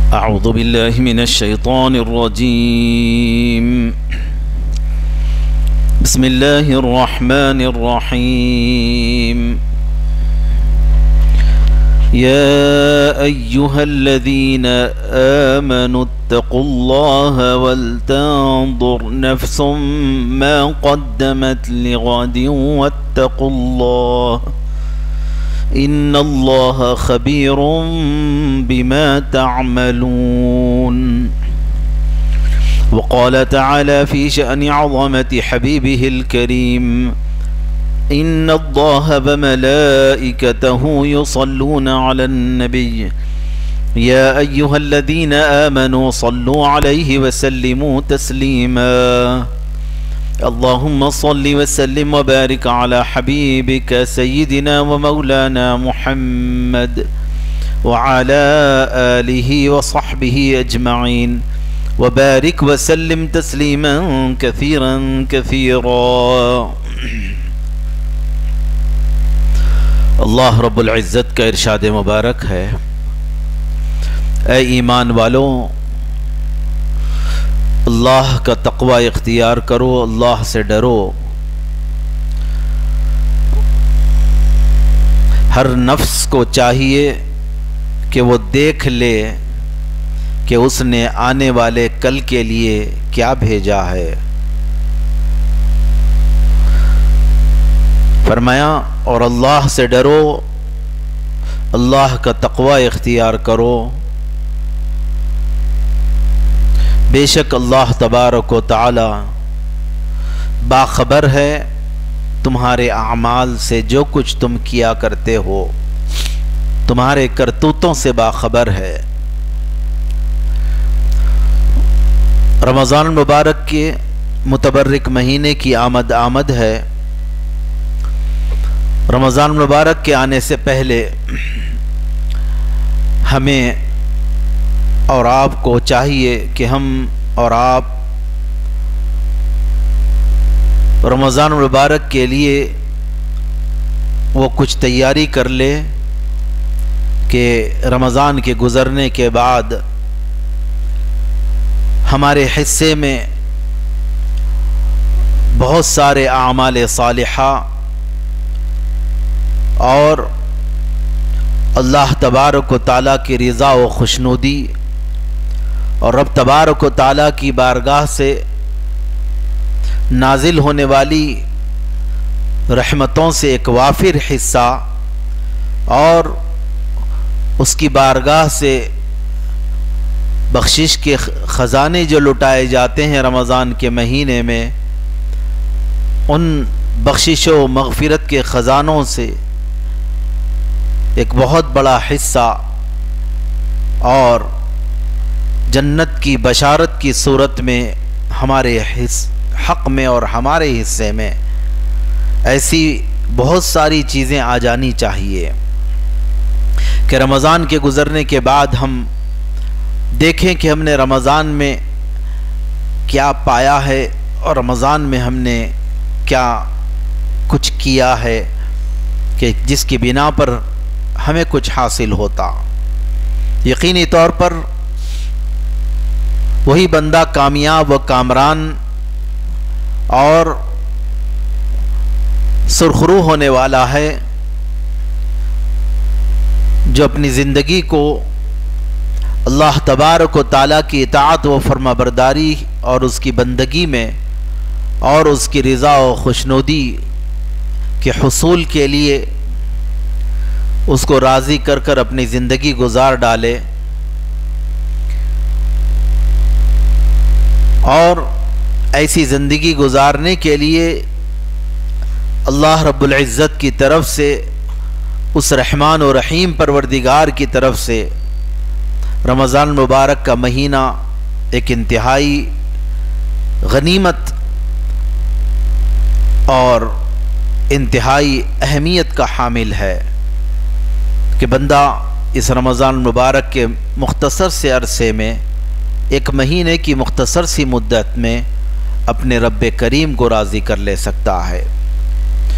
अऊज़ु बिल्लाहि मिनश्शैतानिर्रजीम। बिस्मिल्लाहिर्रहमानिर्रहीम। या अय्युहल्लज़ीना आमनुत्तक़ुल्लाहा वलतंज़ुर नफ़्सुम मा क़द्दमत लिग़दिन वत्तक़ुल्लाह इन्नल्लाह खबीरुम बिमा तअमलून। वक़ाल तआला फ़ी शअनि अज़मति हबीबिहिल करीम इन्नल्लाह व मलाइकतहु युसल्लूना अलन नबी या अय्युहल्लज़ीना आमनू सल्लू अलैहि व सल्लिमू तस्लीमा। अल्लाहुम्मा सल्लि व सल्लिम व बारिक अला हबीबिका सय्यिदिना व मौलाना मुहम्मद व अला आलिहि व सहबिहि अजमईन व बारिक व सल्लिम तस्लीमन कसीरन कसीरा। अल्लाह रब्बुल इज़्ज़त का इरशाद मुबारक है, ऐ ईमान वालों, अल्लाह का तक़वा इख्तियार करो, अल्लाह से डरो। हर नफ्स को चाहिए कि वो देख ले कि उसने आने वाले कल के लिए क्या भेजा है। फरमाया और अल्लाह से डरो, अल्लाह का तक़वा इख्तियार करो। बेशक अल्लाह तबारक व तआला बाखबर है तुम्हारे अमाल से, जो कुछ तुम किया करते हो, तुम्हारे करतूतों से बाखबर है। रमज़ान मुबारक के मुतबर्रिक महीने की आमद है। रमज़ान मुबारक के आने से पहले हमें और आपको चाहिए कि हम और आप रमज़ान मुबारक के लिए वो कुछ तैयारी कर ले कि रमज़ान के गुज़रने के बाद हमारे हिस्से में बहुत सारे आमाल सालिहा और अल्लाह तबारक व तआला की रज़ा व खुशनुदी और रब तबारक व तआला की बारगाह से नाजिल होने वाली रहमतों से एक वाफिर हिस्सा और उसकी बारगाह से बख्शिश के ख़जाने जो लुटाए जाते हैं रमज़ान के महीने में, उन बख्शिश व मग़फ़िरत के ख़जानों से एक बहुत बड़ा हिस्सा और जन्नत की बशारत की सूरत में हमारे हक़ में और हमारे हिस्से में ऐसी बहुत सारी चीज़ें आ जानी चाहिए कि रमज़ान के गुज़रने के बाद हम देखें कि हमने रमज़ान में क्या पाया है और रमज़ान में हमने क्या कुछ किया है कि जिसकी बिना पर हमें कुछ हासिल होता। यकीनी तौर पर वही बंदा कामयाब व कामरान और सुरखरू होने वाला है जो अपनी ज़िंदगी को अल्लाह तबारक व तआला की इताअत व फरमाबरदारी और उसकी बंदगी में और उसकी रज़ा व खुशनुदी के हुसूल के लिए उसको राज़ी कर कर अपनी ज़िंदगी गुजार डाले और ऐसी ज़िंदगी गुजारने के लिए अल्लाह रब्बुल इज़्ज़त की तरफ से, उस रहमान और रहीम परवरदिगार की तरफ से रमज़ान मुबारक का महीना एक इंतहाई गनीमत और इंतहाई अहमियत का हामिल है कि बंदा इस रमज़ान मुबारक के मुख्तसर से अरसे में, एक महीने की मुख्तसर सी मुद्दत में अपने रब्बे करीम को राज़ी कर ले सकता है।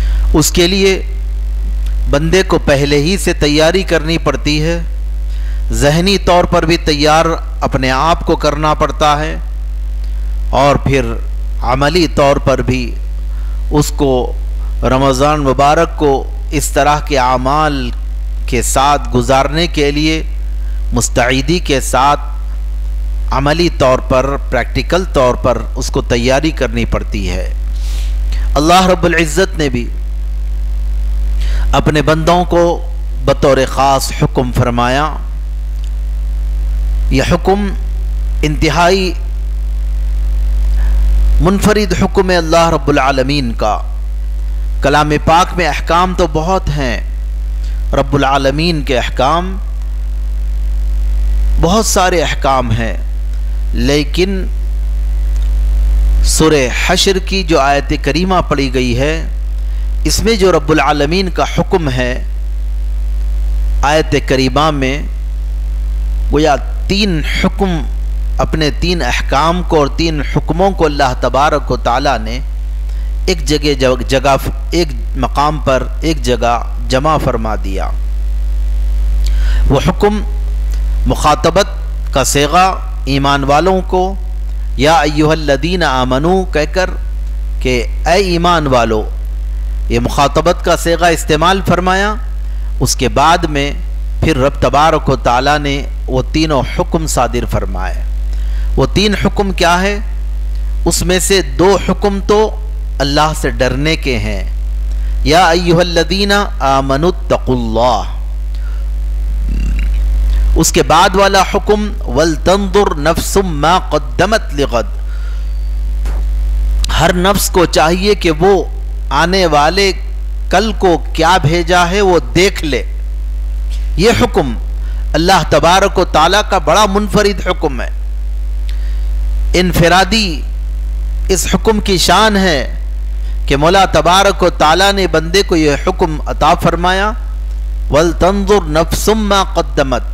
उसके लिए बंदे को पहले ही से तैयारी करनी पड़ती है, ज़हनी तौर पर भी तैयार अपने आप को करना पड़ता है और फिर अमली तौर पर भी उसको रमज़ान मुबारक को इस तरह के आमाल के साथ गुजारने के लिए मुस्तैदी के साथ अमली तौर पर, प्रैक्टिकल तौर पर उसको तैयारी करनी पड़ती है। अल्लाह रब्बुल इज़्ज़त ने भी अपने बंदों को बतौर ख़ास हुक्म फरमाया। यह हुक्म इंतहाई मुनफरिद हुक्म है अल्लाह रब्बुल आलमीन का। कलाम पाक में अहकाम तो बहुत हैं, रब्बुल आलमीन के अहकाम बहुत सारे अहकाम हैं, लेकिन सूरे हश्र की जो आयत करीमा पढ़ी गई है, इसमें जो रब्बुल आलमीन का हुक्म है आयत करीमा में, वो या 3 हुक्म, अपने 3 अहकाम को और 3 हुक्मों को अल्लाह तबारक व तआला ने एक जगह एक मकाम पर एक जगह जमा फरमा दिया। वो हुक्म मुखातबत का सेगा ईमान वालों को या अय्युहल्लदीन आमनू कहकर के ए ईमान वालो, ये मुखातबत का सेगा इस्तेमाल फरमाया। उसके बाद में फिर रब तबारक व तआला ने वो तीनों हुक्म सादिर फरमाए। वो 3 हुक्म क्या है? उसमें से 2 हुक्म तो अल्लाह से डरने के हैं, या अय्युहल्लदीना आमनुत्तकुल्लाह। उसके बाद वाला हुक्म वल तंजुर नफ्सुम मा क़द्दमत लिग़द, हर नफ्स को चाहिए कि वो आने वाले कल को क्या भेजा है वो देख ले। ये हुक्म अल्लाह तबारक व तआला का बड़ा मुनफरिद हुक्म है, इनफरादी इस हुक्म की शान है कि मौला तबारक व तआला ने बंदे को यह हुक्म अता फरमाया, वल तंजुर नफ्सुम मा क़द्दमत,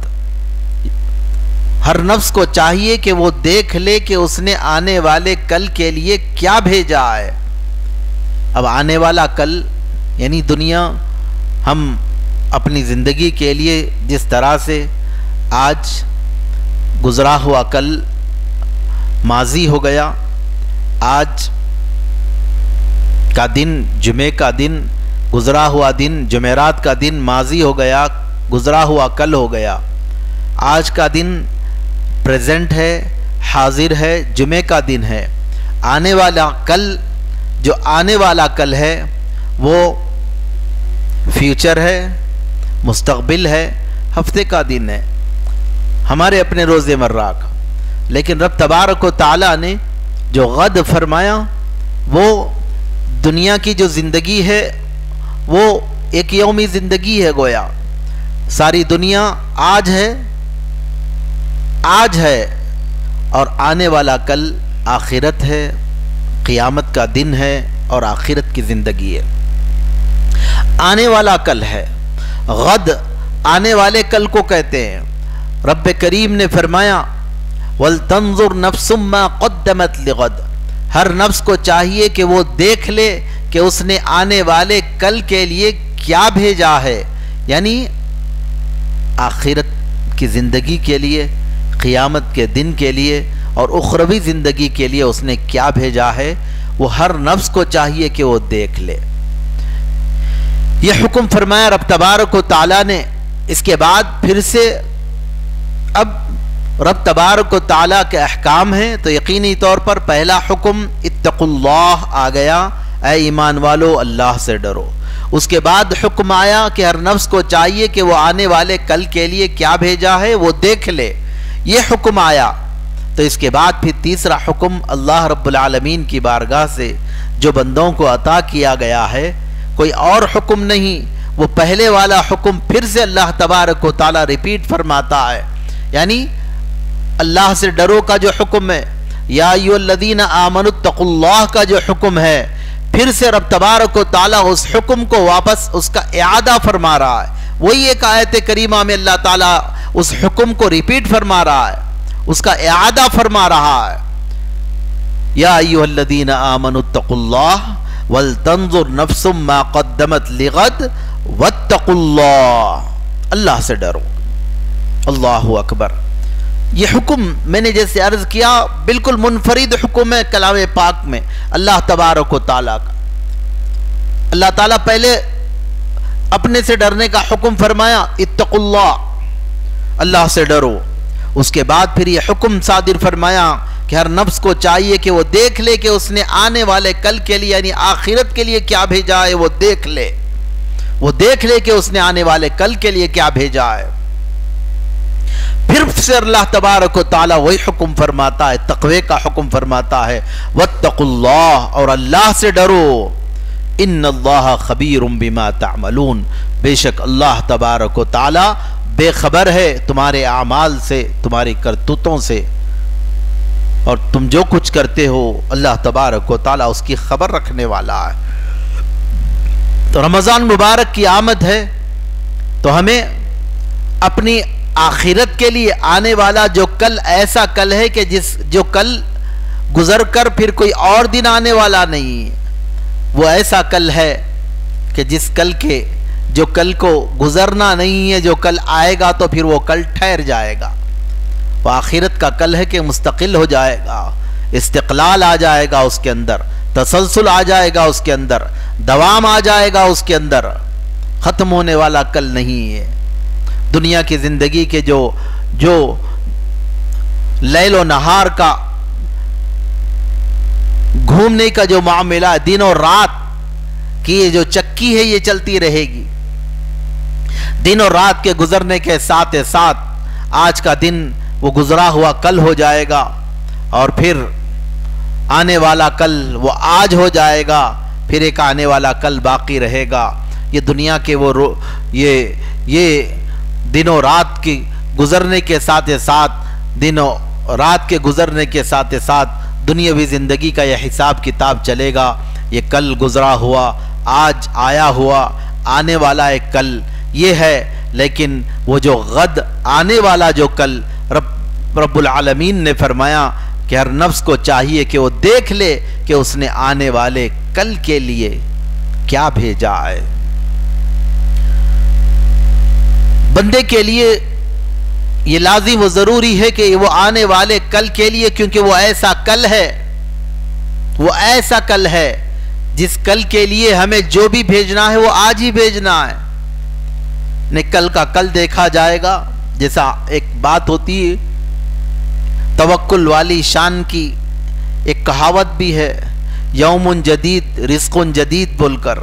हर नफ्स को चाहिए कि वो देख ले कि उसने आने वाले कल के लिए क्या भेजा है। अब आने वाला कल यानी दुनिया, हम अपनी ज़िंदगी के लिए जिस तरह से आज गुज़रा हुआ कल माजी हो गया, आज का दिन जुमे का दिन, गुज़रा हुआ दिन जुमेरात का दिन माजी हो गया, गुज़रा हुआ कल हो गया। आज का दिन प्रेजेंट है, हाजिर है, जुमे का दिन है। आने वाला कल, जो आने वाला कल है वो फ्यूचर है, मुस्तकबिल है, हफ्ते का दिन है, हमारे अपने रोज़े मर्रा का। लेकिन रब तबारक व तआला ने जो गद फरमाया, वो दुनिया की जो ज़िंदगी है वो एक यौमी ज़िंदगी है। गोया सारी दुनिया आज है और आने वाला कल आखिरत है, क़ियामत का दिन है और आखिरत की ज़िंदगी है। आने वाला कल है, गद आने वाले कल को कहते हैं। रब्बे करीम ने फरमाया वल तंजुर नफ्सुम मा क़द्दमत लिग़द, हर नफ्स को चाहिए कि वो देख ले कि उसने आने वाले कल के लिए क्या भेजा है, यानी आखिरत की ज़िंदगी के लिए, क़ियामत के दिन के लिए और उखरवी ज़िंदगी के लिए उसने क्या भेजा है, वो हर नफ्स को चाहिए कि वो देख ले। यह हुक्म फरमाया रब तबारक व तआला ने। इसके बाद फिर से अब रब तबारक व तआला के अहकाम हैं, तो यकीनी तौर पर पहला हुक्म इत्तकुल्लाह आ गया, ऐ ईमान वालो अल्लाह से डरो। उसके बाद हुक्म आया कि हर नफ्स को चाहिए कि वो आने वाले कल के लिए क्या भेजा है वो देख ले, ये हुक्म आया। तो इसके बाद फिर तीसरा हुक्म अल्लाह रब्बुल आलमीन की बारगाह से जो बंदों को अता किया गया है, कोई और हुक्म नहीं, वो पहले वाला हुक्म फिर से अल्लाह तबारक व तआला रिपीट फरमाता है। यानी अल्लाह से डरो का जो हुक्म है, या अय्युहल्लज़ीना आमनुत्तकुल्लाह का जो हुक्म है, फिर से रब तबारक व तआला उस हुक्म को वापस उसका इआदा फरमा रहा है। वही एक आयत करीमा में अल्लाह ताला उस हुक्म को रिपीट फरमा रहा है, उसका इआदा फरमा रहा है। या अय्युहल्लज़ीना आमनुत्तकुल्लाह वल तंजुर नफ्सुम मा क़द्दमत लिग़द वत्तकुल्लाह, अल्लाह से डरो अल्लाहु अकबर। ये हुक्म मैंने जैसे अर्ज किया बिल्कुल मुनफरिद हुक्म है कलाम पाक में अल्लाह तबारक व तआला का। अल्लाह ताला पहले अपने से डरने का हुक्म फरमाया, इत्तकुल्लाह, अल्लाह से डरो। उसके बाद फिर ये हुक्म सादिर फरमाया कि हर नफ्स को चाहिए कि वो देख ले कि उसने आने वाले कल के लिए यानी आखिरत के लिए क्या भेजा है। वो देख ले कि उसने आने वाले कल के लिए क्या भेजा है। फिर से अल्लाह तबारक व तआला वही हुक्म फरमाता है, तक़वे का हुक्म फरमाता है, वत्तकुल्लाह, और अल्लाह से डरो, इन्नल्लाह खबीरुम बिमा तअमलून, बेशक अल्लाह तबारक व तआला बेखबर है तुम्हारे आमाल से, तुम्हारी करतूतों से, और तुम जो कुछ करते हो अल्लाह तबारक व तआला उसकी खबर रखने वाला है। तो रमज़ान मुबारक की आमद है तो हमें अपनी आखिरत के लिए आने वाला जो कल ऐसा कल है कि जो कल गुजर कर फिर कोई और दिन आने वाला नहीं है, वो ऐसा कल है कि जिस कल के जो कल को गुजरना नहीं है, जो कल आएगा तो फिर वो कल ठहर जाएगा। वो आखिरत का कल है कि मुस्तकिल हो जाएगा, इस्तिक़लाल आ जाएगा उसके अंदर, तसलसल आ जाएगा उसके अंदर, दवाम आ जाएगा उसके अंदर, खत्म होने वाला कल नहीं है। दुनिया की जिंदगी के जो लैलो नहार का घूमने का जो मामला है, दिन और रात की ये जो चक्की है ये चलती रहेगी। दिन और रात के गुजरने के साथ साथ आज का दिन वो गुजरा हुआ कल हो जाएगा, और फिर आने वाला कल वो आज हो जाएगा, फिर एक आने वाला कल बाकी रहेगा। ये दुनिया के वो ये दिनों रात की गुजरने के साथ साथ दिनों रात के गुजरने के साथ साथ दुनियावी जिंदगी का यह हिसाब किताब चलेगा। ये कल गुजरा हुआ, आज आया हुआ, आने वाला एक कल ये है, लेकिन वो जो गद आने वाला जो कल रब्बुल आलमीन ने फरमाया कि हर नफ्स को चाहिए कि वो देख ले कि उसने आने वाले कल के लिए क्या भेजा है। बंदे के लिए ये लाजिम व जरूरी है कि वो आने वाले कल के लिए, क्योंकि वो ऐसा कल है, वो ऐसा कल है जिस कल के लिए हमें जो भी भेजना है वो आज ही भेजना है। ने कल का कल देखा जाएगा। जैसा एक बात होती है तवक्कुल वाली शान की, एक कहावत भी है, यौमुन जदीद रिज़्क़ुन जदीद बोलकर,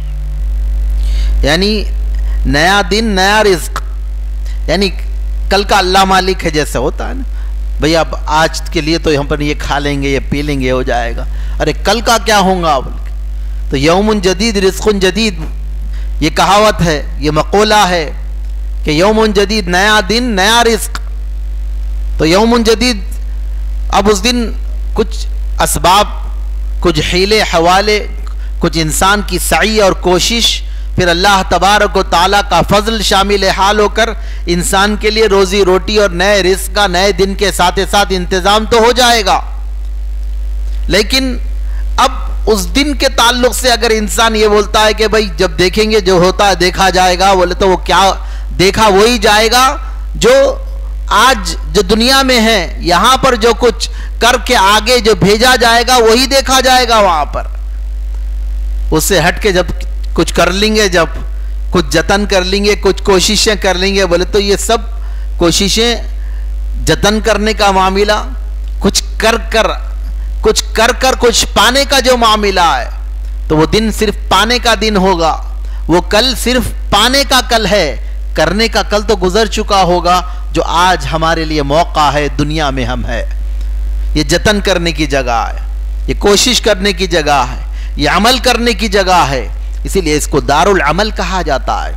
यानी नया दिन नया रिज़्क़, यानी कल का अल्लाह मालिक है। जैसे होता है ना भैया, अब आज के लिए तो हम पर ये खा लेंगे, ये पी लेंगे, हो जाएगा, अरे कल का क्या होगा। तो यौमुन जदीद रिज़्क़ुन जदीद ये कहावत है, ये मक़ूला है कि यौमुन जदीद नया दिन नया रिज़्क़। तो यौमुन जदीद, अब उस दिन कुछ असबाब, कुछ हीले हवाले, कुछ इंसान की सई और कोशिश, फिर अल्लाह तबारक व तआला का फजल शामिल हाल होकर इंसान के लिए रोजी रोटी और नए रिज़्क़ का नए दिन के साथ साथ इंतजाम तो हो जाएगा। लेकिन अब उस दिन के ताल्लुक से अगर इंसान ये बोलता है कि भाई जब देखेंगे जो होता है देखा जाएगा, बोले तो वो क्या देखा वही जाएगा जो आज जो दुनिया में है, यहां पर जो कुछ करके आगे जो भेजा जाएगा वही देखा जाएगा वहां पर। उससे हट के जब कुछ कर लेंगे, जब कुछ जतन कर लेंगे, कुछ कोशिशें कर लेंगे, बोले तो ये सब कोशिशें जतन करने का मामला, कुछ कर कर कुछ पाने का जो मामला है, तो वो दिन सिर्फ पाने का दिन होगा, वो कल सिर्फ पाने का कल है, करने का कल तो गुजर चुका होगा। जो आज हमारे लिए मौका है, दुनिया में हम है, ये जतन करने की जगह है, ये कोशिश करने की जगह है, ये अमल करने की जगह है। इसीलिए इसको दारुल अमल कहा जाता है।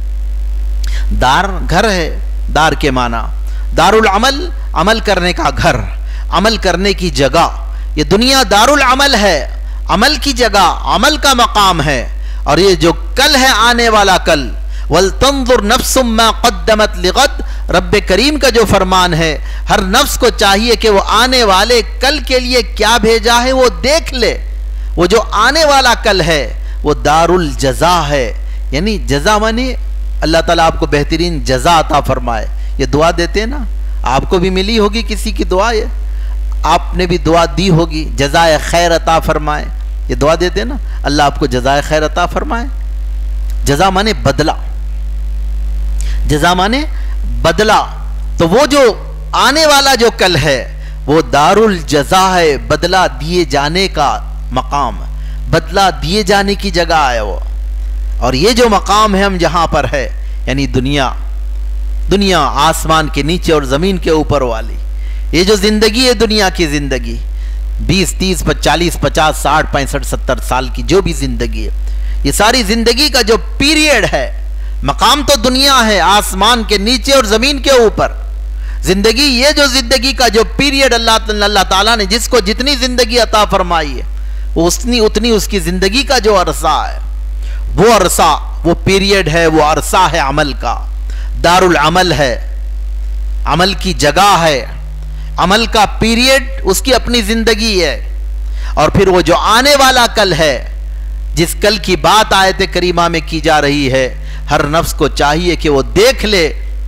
दार घर है, दार के माना दारुल अमल, अमल करने का घर, अमल करने की जगह। ये दुनिया दारुल अमल है, अमल की जगह, अमल का मकाम है। और ये जो कल है, आने वाला कल, वल तंजुर नफ्सुम मा क़द्दमत लिग़द, रब्बे करीम का जो फरमान है, हर नफ्स को चाहिए कि वो आने वाले कल के लिए क्या भेजा है वो देख ले। वो जो आने वाला कल है वो दारुल जज़ा है, यानी जज़ा माने अल्लाह ताला आपको बेहतरीन जज़ा अता फरमाए। ये दुआ देते हैं ना, आपको भी मिली होगी किसी की दुआ, ये आपने भी दुआ दी होगी, जज़ाए खैर अता फरमाए, ये दुआ देते हैं ना, अल्लाह आपको जज़ाए खैर अता फरमाए। जज़ा माने बदला, जज़ा माने बदला। तो वो जो आने वाला जो कल है वो दारुल जज़ा है, बदला दिए जाने का मकाम, बदला दिए जाने की जगह है वो। और ये जो मकाम है हम जहां पर है, यानी दुनिया, दुनिया आसमान के नीचे और जमीन के ऊपर वाली, ये जो जिंदगी है दुनिया की जिंदगी 20, 30, 40, 50, 60, 65, 70 साल की जो भी जिंदगी है, ये सारी जिंदगी का जो पीरियड है, मकाम तो दुनिया है आसमान के नीचे और जमीन के ऊपर। जिंदगी, ये जो जिंदगी का जो पीरियड अल्लाह ताला ने जिसको जितनी जिंदगी अता फरमाई है वो उतनी उसकी जिंदगी का जो अरसा है, वो अरसा, वो पीरियड है, वो अरसा है अमल का, दारुल अमल है, अमल की जगह है, अमल का पीरियड उसकी अपनी जिंदगी है। और फिर वो जो आने वाला कल है, जिस कल की बात आयत करीमा में की जा रही है, हर नफ्स को चाहिए कि वो देख ले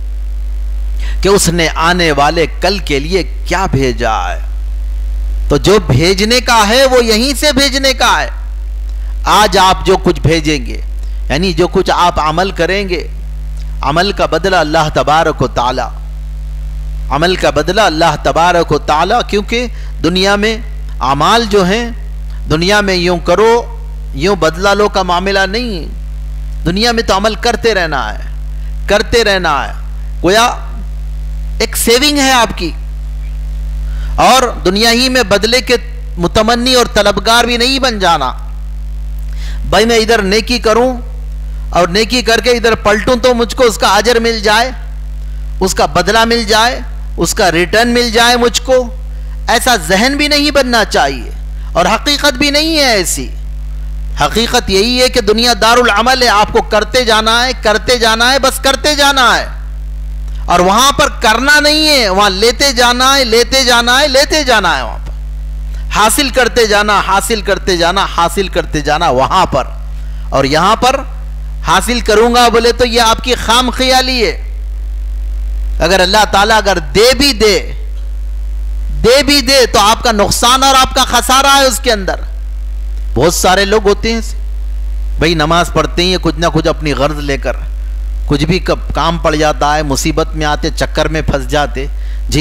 कि उसने आने वाले कल के लिए क्या भेजा है। तो जो भेजने का है वो यहीं से भेजने का है। आज आप जो कुछ भेजेंगे, यानी जो कुछ आप अमल करेंगे, अमल का बदला अल्लाह तबारक व ताला, अमल का बदला अल्लाह तबारक व ताला, क्योंकि दुनिया में अमाल जो हैं, दुनिया में यूं करो यूं बदला लो का मामला नहीं है। दुनिया में तो अमल करते रहना है, करते रहना है, गोया एक सेविंग है आपकी। और दुनिया ही में बदले के मुतमन्नी और तलबगार भी नहीं बन जाना। भाई मैं इधर नेकी करूं और नेकी करके इधर पलटूं तो मुझको उसका अजर मिल जाए, उसका बदला मिल जाए, उसका रिटर्न मिल जाए मुझको, ऐसा जहन भी नहीं बनना चाहिए। और हकीकत भी नहीं है ऐसी। हकीकत यही है कि दुनिया दारुल अमल है, आपको करते जाना है, करते जाना है, बस करते जाना है। और वहां पर करना नहीं है, वहां लेते जाना है, लेते जाना है, लेते जाना है, वहां पर हासिल करते जाना, हासिल करते जाना, हासिल करते जाना वहां पर। और यहां पर हासिल करूंगा बोले तो ये आपकी खाम ख्याली है। अगर अल्लाह ताला अगर दे भी दे तो आपका नुकसान और आपका खसारा है उसके अंदर। बहुत सारे लोग होते हैं भाई, नमाज पढ़ते ही कुछ ना कुछ अपनी गर्ज लेकर, कुछ भी कब काम पड़ जाता है, मुसीबत में आते, चक्कर में फंस जाते जी,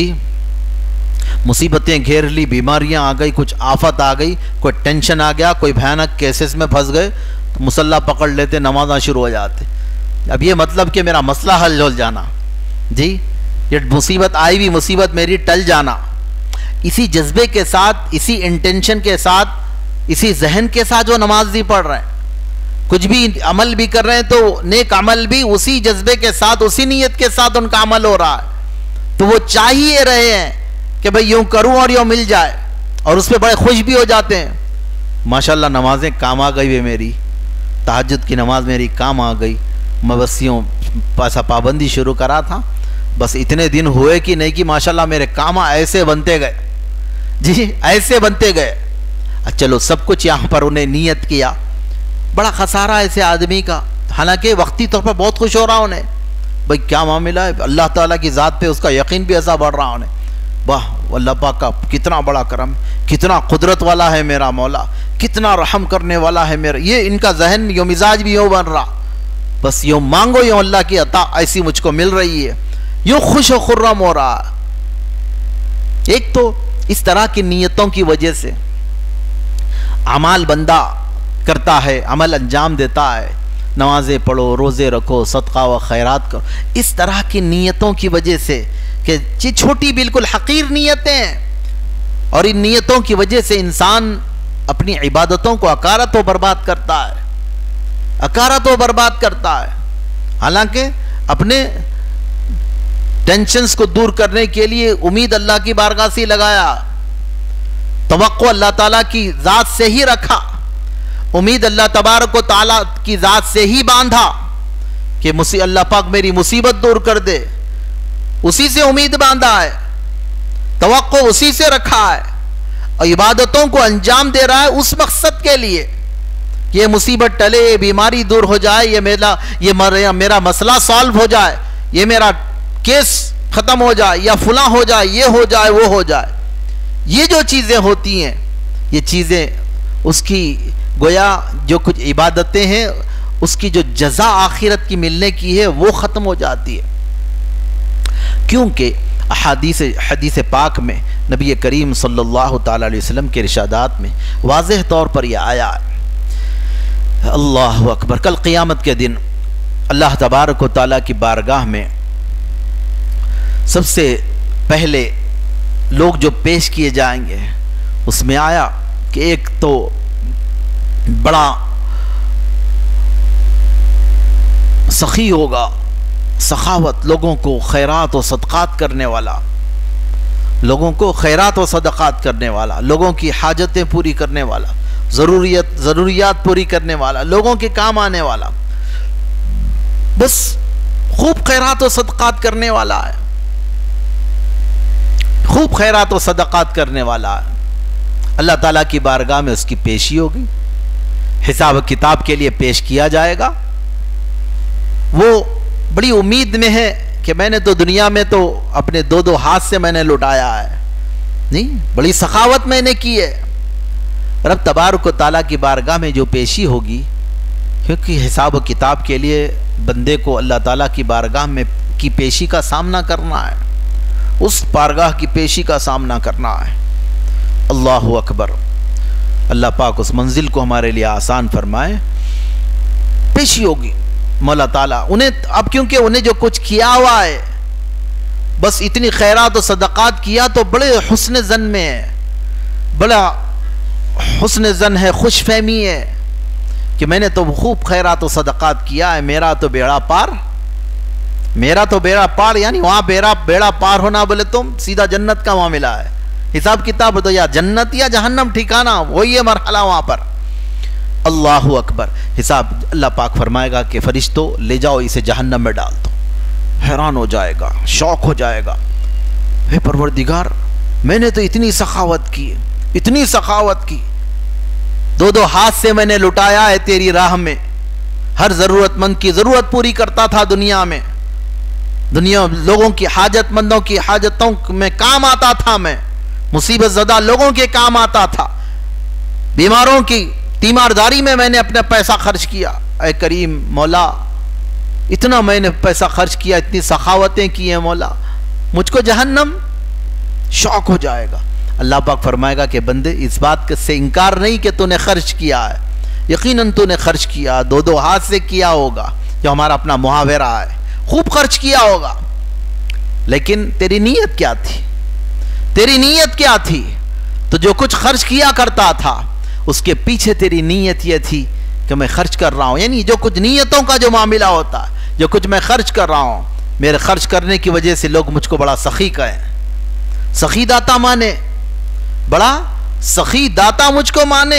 मुसीबतें घेर ली, बीमारियां आ गई, कुछ आफत आ गई, कोई टेंशन आ गया, कोई भयानक केसेस में फंस गए, तो मुसल्ला पकड़ लेते, नमाज़ शुरू हो जाते। अब ये मतलब कि मेरा मसला हल हो जाना जी, ये मुसीबत आई भी, मुसीबत मेरी टल जाना, इसी जज्बे के साथ, इसी इंटेंशन के साथ, इसी जहन के साथ जो नमाज भी पढ़ रहे हैं, कुछ भी अमल भी कर रहे हैं, तो नेक अमल भी उसी जज्बे के साथ, उसी नीयत के साथ उनका अमल हो रहा है। तो वो चाहिए रहे हैं कि भाई यूं करूं और यूं मिल जाए, और उस पर बड़े खुश भी हो जाते हैं। माशाल्लाह नमाजें काम आ गई है मेरी, तहज्जुद की नमाज मेरी काम आ गई, मैं बस यूं ऐसा पाबंदी शुरू करा था, बस इतने दिन हुए कि नहीं कि माशाल्लाह मेरे काम ऐसे बनते गए जी, ऐसे बनते गए। चलो सब कुछ यहाँ पर उन्हें नियत किया, बड़ा खसारा ऐसे आदमी का, हालांकि वक्ती तौर पर बहुत खुश हो रहा उन्हें, भाई क्या मामला है, अल्लाह ताला की ज़ात पे उसका यकीन भी ऐसा बढ़ रहा उन्हें, वाह अल्लाह पाक का कितना बड़ा करम, कितना कुदरत वाला है मेरा मौला, कितना रहम करने वाला है मेरा, ये इनका जहन यो मिजाज भी यूँ बन रहा, बस यूँ मांगो यूँ अल्लाह की अता ऐसी मुझको मिल रही है, यूँ खुश व खुर्रम हो रहा। एक तो इस तरह की नीयतों की वजह से अमाल बंदा करता है, अमल अंजाम देता है, नमाजें पढ़ो, रोज़े रखो, सदका व खैरात करो, इस तरह की नीयतों की वजह से कि छोटी बिल्कुल हकीर नीयतें हैं, और इन नीयतों की वजह से इंसान अपनी इबादतों को अकारत व बर्बाद करता है, अकारत व बर्बाद करता है। हालांकि अपने टेंशन्स को दूर करने के लिए उम्मीद अल्लाह की बारगाह से लगाया, तवक्को अल्लाह ताला की ज़ात से ही रखा, उम्मीद अल्लाह तबारक व ताला की ज़ात से ही बांधा कि अल्लाह पाक मेरी मुसीबत दूर कर दे, उसी से उम्मीद बांधा है, तवक्को उसी से रखा है, और इबादतों को अंजाम दे रहा है उस मकसद के लिए कि ये मुसीबत टले, ये बीमारी दूर हो जाए, ये मेरा मसला सॉल्व हो जाए, ये मेरा केस खत्म हो जाए, या फुला हो जाए, ये हो जाए, वो हो जाए। ये जो चीजें होती हैं, ये चीजें उसकी गोया जो कुछ इबादतें हैं उसकी जो जजा आखिरत की मिलने की है वो खत्म हो जाती है। क्योंकि हदीस पाक में नबी करीम सल्लल्लाहु ताला अलैहि वसल्लम के इरशादात में वाज़ेह तौर पर यह आया है। अल्लाहु अकबर। कल क़ियामत के दिन अल्लाह तबारक व तआला की बारगाह में सबसे पहले लोग जो पेश किए जाएंगे उसमें आया कि एक तो बड़ा सखी होगा, सखावत, लोगों को खैरात और सदक़ात करने वाला, लोगों को खैरात और सदक़ात करने वाला, लोगों की हाजतें पूरी करने वाला, ज़रूरियात पूरी करने वाला, लोगों के काम आने वाला, बस खूब खैरात और सदक़ात करने वाला है, खूब खैरात और सदक़ात करने वाला है। अल्लाह ताला की बारगाह में उसकी पेशी होगी, हिसाब किताब के लिए पेश किया जाएगा। वो बड़ी उम्मीद में है कि मैंने तो दुनिया में तो अपने दो दो हाथ से मैंने लुटाया है, नहीं, बड़ी सखावत मैंने की है। रब तबारक व तआला की बारगाह में जो पेशी होगी, क्योंकि हिसाब किताब के लिए बंदे को अल्लाह ताला की बारगाह में की पेशी का सामना करना है, उस बारगाह की पेशी का सामना करना है। अल्लाहु अकबर। अल्लाह पाक उस मंजिल को हमारे लिए आसान फरमाए। पेशी होगी मौला ताला उन्हें, अब क्योंकि उन्हें जो कुछ किया हुआ है, बस इतनी खैरात और सदक़ात किया तो बड़े हुस्न ज़न में है, बड़ा हुस्न ज़न है, खुश फहमी है कि मैंने तो खूब खैरात और सदक़ात किया है, मेरा तो बेड़ा पार, मेरा तो बेड़ा पार। यानी वहाँ बेड़ा पार होना बोले तुम सीधा जन्नत का मामला है, हिसाब किताब तो या जन्नत या जहन्नम ठिकाना, वही है मरहला वहाँ पर। अल्लाहु अकबर। हिसाब अल्लाह पाक फरमाएगा कि फरिश्तों ले जाओ इसे जहन्नम में डाल दो। हैरान हो जाएगा, शौक हो जाएगा, हे परवरदिगार मैंने तो इतनी सखावत की, इतनी सखावत की, दो दो हाथ से मैंने लुटाया है तेरी राह में, हर जरूरतमंद की जरूरत पूरी करता था दुनिया में, दुनिया लोगों की हाजतमंदों की हाजतों में काम आता था, मैं मुसीबत ज़दा लोगों के काम आता था, बीमारों की तीमारदारी में मैंने अपना पैसा खर्च किया। ऐ करीम मौला इतना मैंने पैसा खर्च किया, इतनी सखावतें की हैं मौला, मुझको जहन्नम, शौक हो जाएगा। अल्लाह पाक फरमाएगा कि बंदे इस बात से इनकार नहीं कि तूने खर्च किया है, यकीनन तूने खर्च किया, दो दो हाथ से किया होगा, जो हमारा अपना मुहावरा है, खूब खर्च किया होगा, लेकिन तेरी नीयत क्या थी, तेरी नीयत क्या थी? तो जो कुछ खर्च किया करता था उसके पीछे तेरी नीयत यह थी कि मैं खर्च कर रहा हूं, यानी जो कुछ नीयतों का जो मामला होता है, जो कुछ मैं खर्च कर रहा हूं, मेरे खर्च करने की वजह से लोग मुझको बड़ा सखी कहें, सखी दाता माने, बड़ा सखी दाता मुझको माने।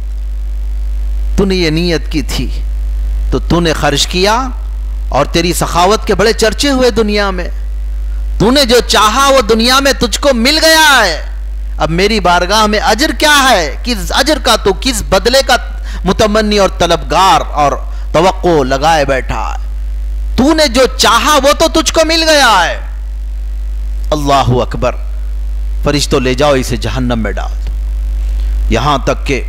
तूने ये नीयत की थी तो तूने खर्च किया और तेरी सखावत के बड़े चर्चे हुए दुनिया में, तूने जो चाहा वो दुनिया में तुझको मिल गया है। अब मेरी बारगाह में अजर क्या है, किस अजर का तो किस बदले का मुतमन्नी और तलबगार और तवक्को लगाए बैठा है। तूने जो चाहा वो तो तुझको मिल गया है। अल्लाहु अकबर। फरिश्तों ले जाओ इसे जहन्नम में डाल दो। यहां तक के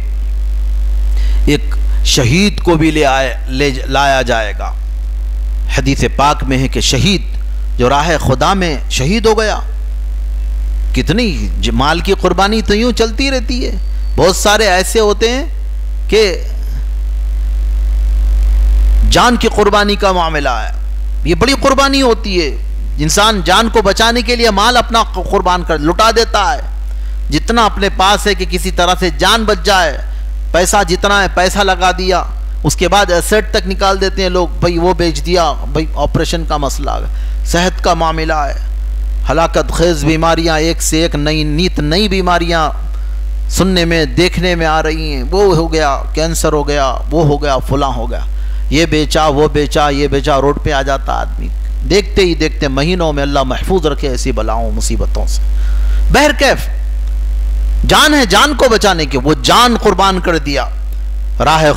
एक शहीद को भी ले लाया जाएगा। हदीस पाक में है कि शहीद जो राह खुदा में शहीद हो गया, कितनी माल की कुर्बानी तो यूं चलती रहती है। बहुत सारे ऐसे होते हैं कि जान की कुर्बानी का मामला है, ये बड़ी कुर्बानी होती है। इंसान जान को बचाने के लिए माल अपना कुर्बान कर लुटा देता है, जितना अपने पास है कि किसी तरह से जान बच जाए, पैसा जितना है पैसा लगा दिया, उसके बाद एसेट तक निकाल देते हैं लोग, भाई वो बेच दिया, भाई ऑपरेशन का मसला है, सेहत का मामला है, हलाकत खेज बीमारियां एक से एक नई बीमारियां सुनने में देखने में आ रही हैं। वो हो गया कैंसर, हो गया वो हो गया फला हो गया, ये बेचा वो बेचा ये बेचा, रोड पे आ जाता आदमी। देखते ही देखते महीनों में अल्लाह महफूज रखे ऐसी बलाओं मुसीबतों से। बहरकैफ जान है, जान को बचाने की वो जान कुर्बान कर दिया राह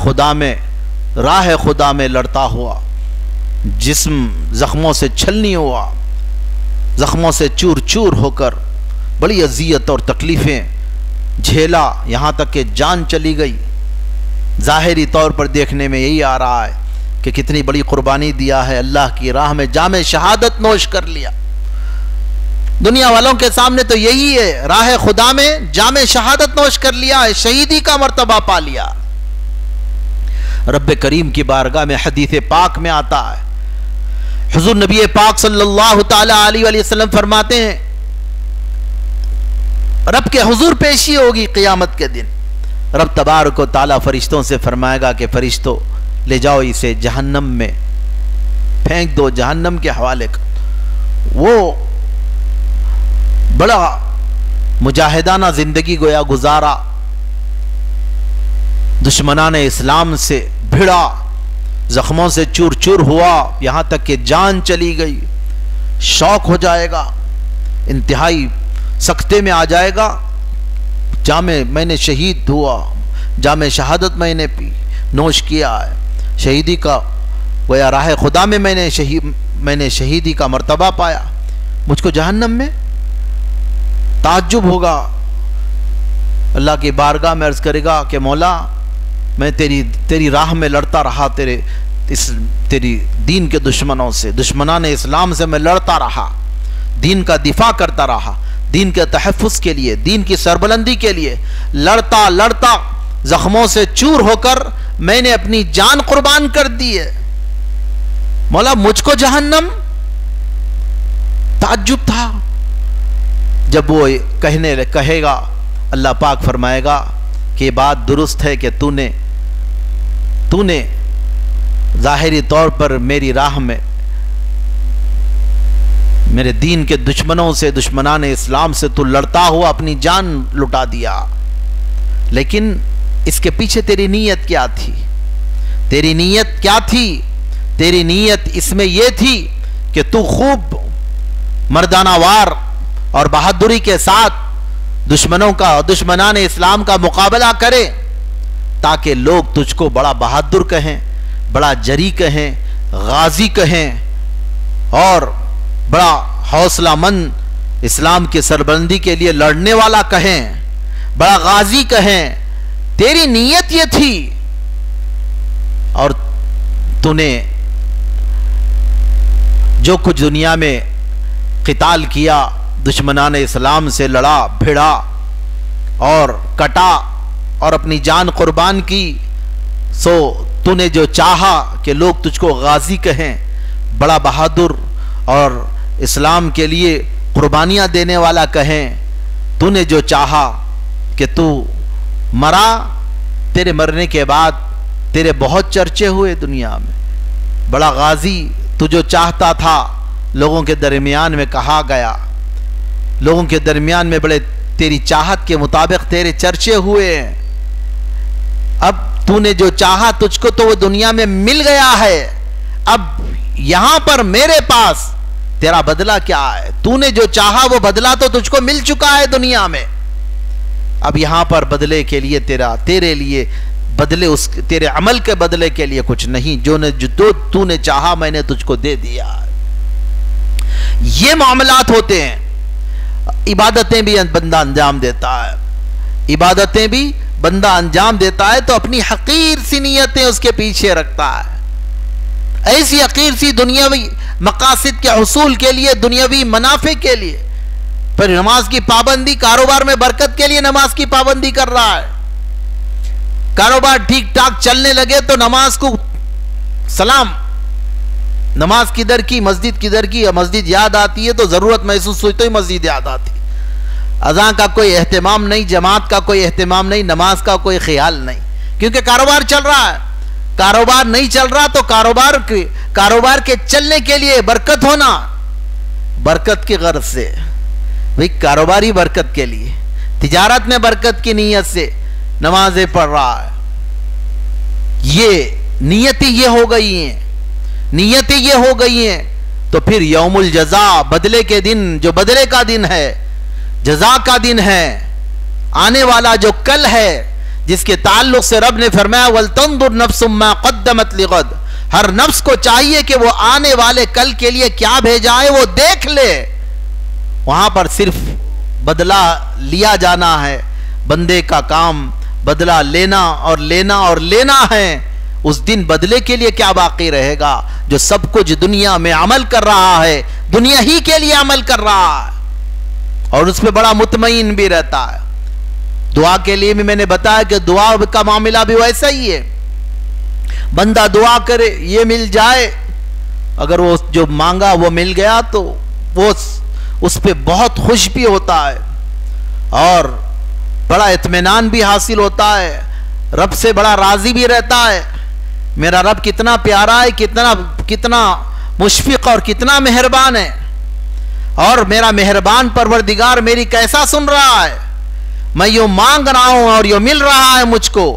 खुदा में लड़ता हुआ, जिस्म जख्मों से छलनी हुआ, जख्मों से चूर चूर होकर बड़ी अजियत और तकलीफ़ें झेला, यहाँ तक कि जान चली गई। ज़ाहिरी तौर पर देखने में यही आ रहा है कि कितनी बड़ी कुर्बानी दिया है, अल्लाह की राह में जामे शहादत नोश कर लिया। दुनिया वालों के सामने तो यही है, राह खुदा में जामे शहादत नोश कर लिया है, शहीदी का मर्तबा पा लिया। रब्ब करीम की बारगाह में हदीस पाक में आता है, हुजूर नबी पाक सल्लल्लाहु ताला अलैहि वसल्लम फरमाते हैं, रब के हुजूर पेशी होगी क़यामत के दिन। रब तबारक व ताला फरिश्तों से फरमाएगा कि फरिश्तों ले जाओ इसे जहन्नम में फेंक दो, जहन्नम के हवाले कर। वो बड़ा मुजाहिदाना जिंदगी गोया गुजारा, दुश्मनाने इस्लाम से भिड़ा, जख्मों से चूर चूर हुआ, यहां तक कि जान चली गई, शौक हो जाएगा, इंतहाई सख्ते में आ जाएगा। जामे मैंने शहीद हुआ, जामे शहादत मैंने पी नोश किया है, शहीदी का गोया राह खुदा में मैंने शहीदी का मर्तबा पाया, मुझको जहन्नम में। ताज्जुब होगा, अल्लाह की बारगाह में अर्ज करेगा कि मौला मैं तेरी राह में लड़ता रहा, तेरी दीन के दुश्मनों से, दुश्मनाने इस्लाम से मैं लड़ता रहा, दीन का दिफा करता रहा, दीन के तहफ़्फ़ुज़ के लिए, दीन की सरबुलंदी के लिए लड़ता लड़ता जख्मों से चूर होकर मैंने अपनी जान कुर्बान कर दी है, मौला मुझको जहन्नम। ताज्जुब था। जब वो कहेगा, अल्लाह पाक फरमाएगा कि बात दुरुस्त है कि तूने ज़ाहिरी तौर पर मेरी राह में मेरे दीन के दुश्मनों से, दुश्मनाने इस्लाम से तू लड़ता हुआ अपनी जान लुटा दिया, लेकिन इसके पीछे तेरी नीयत क्या थी? तेरी नीयत क्या थी? तेरी नीयत इसमें यह थी कि तू खूब मर्दाना वार और बहादुरी के साथ दुश्मनों का, दुश्मनाने इस्लाम का मुकाबला करे, ताकि लोग तुझको बड़ा बहादुर कहें, बड़ा जरी कहें, गाजी कहें और बड़ा हौसलामंद इस्लाम की सरबलंदी के लिए लड़ने वाला कहें, बड़ा गाजी कहें। तेरी नीयत ये थी और तूने जो कुछ दुनिया में क़िताल किया, दुश्मनाने इस्लाम से लड़ा भिड़ा और कटा और अपनी जान कुर्बान की, सो तूने जो चाहा कि लोग तुझको गाजी कहें, बड़ा बहादुर और इस्लाम के लिए कुर्बानियां देने वाला कहें, तूने जो चाहा कि तू मरा, तेरे मरने के बाद तेरे बहुत चर्चे हुए दुनिया में, बड़ा गाजी, तू जो चाहता था लोगों के दरमियान में कहा गया, लोगों के दरमियान में बड़े तेरी चाहत के मुताबिक तेरे चर्चे हुए। अब तूने जो चाहा तुझको तो वो दुनिया में मिल गया है, अब यहां पर मेरे पास तेरा बदला क्या है? तूने जो चाहा वो बदला तो तुझको मिल चुका है दुनिया में, अब यहां पर बदले के लिए तेरे लिए बदले, उस तेरे अमल के बदले के लिए कुछ नहीं, जो तूने चाहा मैंने तुझको दे दिया। ये मामलात होते हैं। इबादतें भी बंदा अंजाम देता है, इबादतें भी बंदा अंजाम देता है तो अपनी हकीर सी नीयतें उसके पीछे रखता है, ऐसी हकीर सी दुनियावी मकासिद के हुसूल के लिए, दुनियावी मुनाफे के लिए। पर नमाज की पाबंदी, कारोबार में बरकत के लिए नमाज की पाबंदी कर रहा है, कारोबार ठीक ठाक चलने लगे तो नमाज को सलाम, नमाज किधर की, मस्जिद किधर की, मस्जिद याद आती है तो जरूरत महसूस हुई तो ही मस्जिद याद आती, अज़ान का कोई एहतमाम नहीं, जमात का कोई एहतमाम नहीं, नमाज का कोई ख्याल नहीं, क्योंकि कारोबार चल रहा है। कारोबार नहीं चल रहा तो कारोबार के चलने के लिए बरकत होना, बरकत की गर्ज से, भाई कारोबारी बरकत के लिए, तिजारत में बरकत की नीयत से नमाजें पढ़ रहा है। ये नीयतें ये हो गई हैं, नीयतें ये हो गई हैं, तो फिर यौमुल जज़ा, बदले के दिन, जो बदले का दिन है, जज़ा का दिन है, आने वाला जो कल है, जिसके ताल्लुक से रब ने फरमाया वलतंदुर नफ्सुम मा क़द्दमत लिग़द, हर नफ्स को चाहिए कि वो आने वाले कल के लिए क्या भेजा है वो देख ले, वहां पर सिर्फ बदला लिया जाना है। बंदे का काम बदला लेना और लेना और लेना है। उस दिन बदले के लिए क्या बाकी रहेगा? जो सब कुछ दुनिया में अमल कर रहा है, दुनिया ही के लिए अमल कर रहा है और उस पर बड़ा मुतमईन भी रहता है। दुआ के लिए भी मैंने बताया कि दुआ का मामला भी वैसा ही है। बंदा दुआ करे ये मिल जाए, अगर वो जो मांगा वो मिल गया तो वो उस पे बहुत खुश भी होता है और बड़ा इत्मीनान भी हासिल होता है, रब से बड़ा राजी भी रहता है। मेरा रब कितना प्यारा है, कितना कितना मुशफिक और कितना मेहरबान है, और मेरा मेहरबान परवरदिगार मेरी कैसा सुन रहा है। मैं यो मांग रहा हूं और यो मिल रहा है मुझको।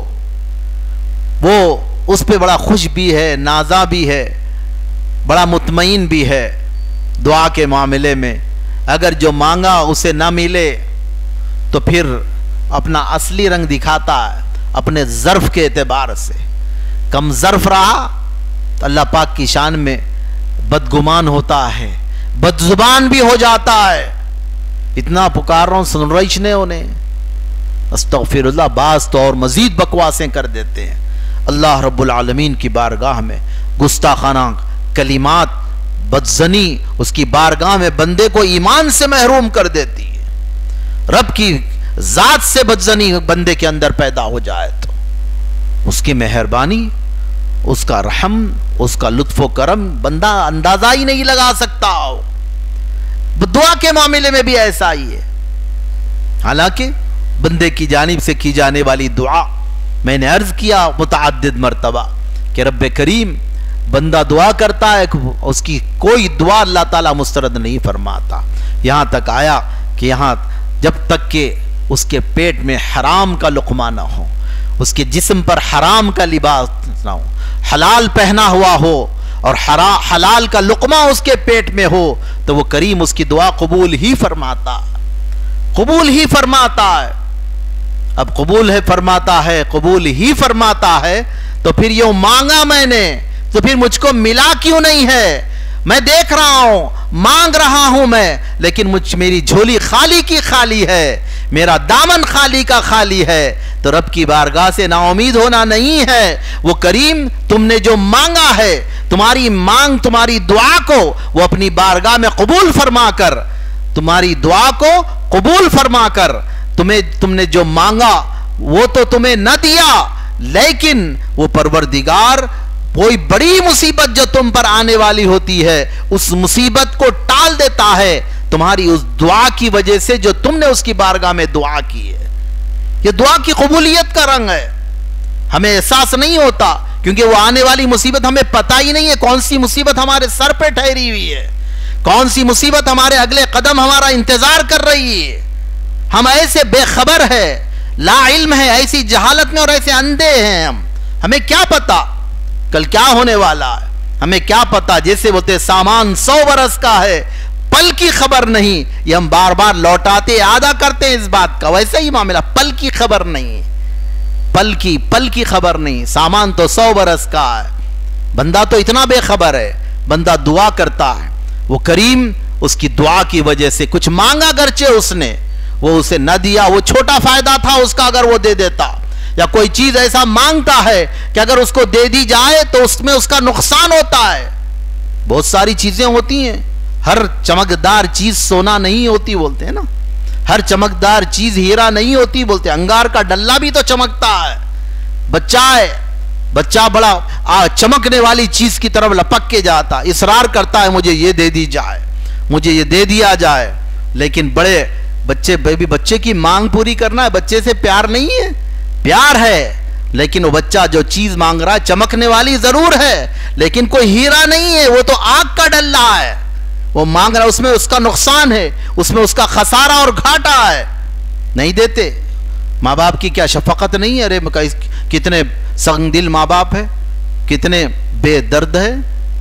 वो उस पे बड़ा खुश भी है, नाजा भी है, बड़ा मुतमईन भी है। दुआ के मामले में अगर जो मांगा उसे ना मिले तो फिर अपना असली रंग दिखाता है अपने ज़र्फ के एतबार से। कम ज़र्फ रहा तो अल्लाह पाक की शान में बदगुमान होता है, बदजुबान भी हो जाता है। इतना पुकार रहा हूं, सुन रही ने उन्हें अस्तगफिरुल्लाह, बास तो और मजीद बकवासें कर देते हैं। अल्लाह रब्बुल आलमीन की बारगाह में गुस्ताखाना कलिमात, बदजनी उसकी बारगाह में बंदे को ईमान से महरूम कर देती है। रब की जात से बदजनी बंदे के अंदर पैदा हो जाए तो उसकी मेहरबानी, उसका रहम, उसका लुत्फो करम बंदा अंदाजा ही नहीं लगा सकता हो। दुआ के मामले में भी ऐसा ही है। हालांकि बंदे की जानिब से की जाने वाली दुआ, मैंने अर्ज किया मुतअद्दिद मर्तबा कि रब्बे करीम बंदा दुआ करता है, उसकी कोई दुआ अल्लाह ताला मुस्तरद नहीं फरमाता। यहां तक आया कि यहां जब तक के उसके पेट में हराम का लुक़मा ना हो, उसके जिस्म पर हराम का लिबास ना हो, हलाल पहना हुआ हो और हलाल का लुक़मा उसके पेट में हो, तो वो करीम उसकी दुआ कबूल ही फरमाता, कबूल ही फरमाता है। अब कबूल है फरमाता है, कबूल ही फरमाता है, तो फिर ये मांगा मैंने तो फिर मुझको मिला क्यों नहीं है? मैं देख रहा हूं, मांग रहा हूं मैं, लेकिन मेरी झोली खाली की खाली है, मेरा दामन खाली का खाली है। तो रब की बारगाह से नाउमीद होना नहीं है। वो करीम तुमने जो मांगा है, तुम्हारी मांग, तुम्हारी दुआ को वो अपनी बारगाह में कबूल फरमा कर, तुम्हारी दुआ को कबूल फरमा कर, तुमने जो मांगा वो तो तुम्हें न दिया, लेकिन वो परवरदिगार कोई बड़ी मुसीबत जो तुम पर आने वाली होती है, उस मुसीबत को टाल देता है तुम्हारी उस दुआ की वजह से जो तुमने उसकी बारगाह में दुआ की है। यह दुआ की कबूलियत का रंग है। हमें एहसास नहीं होता क्योंकि वो आने वाली मुसीबत हमें पता ही नहीं है कौन सी मुसीबत हमारे सर पे ठहरी हुई है, कौन सी मुसीबत हमारे अगले कदम हमारा इंतजार कर रही है। हम ऐसे बेखबर है, ला इल्म है, ऐसी जहालत में और ऐसे अंधे हैं हमें क्या पता कल क्या होने वाला है, हमें क्या पता। जैसे बोलते सामान 100 बरस का है, पल की खबर नहीं। ये हम बार बार लौटाते आदा करते हैं इस बात का, वैसे ही मामला, पल की खबर नहीं, पल की खबर नहीं। सामान तो 100 बरस का है, बंदा तो इतना बेखबर है। बंदा दुआ करता है, वो करीम उसकी दुआ की वजह से कुछ मांगा गरचे उसने, वो उसे न दिया, वो छोटा फायदा था उसका अगर वो दे देता, या कोई चीज ऐसा मांगता है कि अगर उसको दे दी जाए तो उसमें उसका नुकसान होता है। बहुत सारी चीजें होती हैं, हर चमकदार चीज सोना नहीं होती बोलते हैं ना, हर चमकदार चीज हीरा नहीं होती बोलते। अंगार का डल्ला भी तो चमकता है। बच्चा है, बच्चा बड़ा चमकने वाली चीज की तरफ लपक के जाता, इसरार करता है मुझे ये दे दी जाए, मुझे ये दे दिया जाए। लेकिन बड़े बच्चे की मांग पूरी करना है, बच्चे से प्यार नहीं है, प्यार है, लेकिन वो बच्चा जो चीज मांग रहा है चमकने वाली जरूर है, लेकिन कोई हीरा नहीं है, वो तो आग का डल्ला है। वो मांग रहा है, उसमें उसका नुकसान है, उसमें उसका खसारा और घाटा है, नहीं देते। माँ बाप की क्या शफकत नहीं है? अरे कितने संगदिल माँ बाप है, कितने बेदर्द है,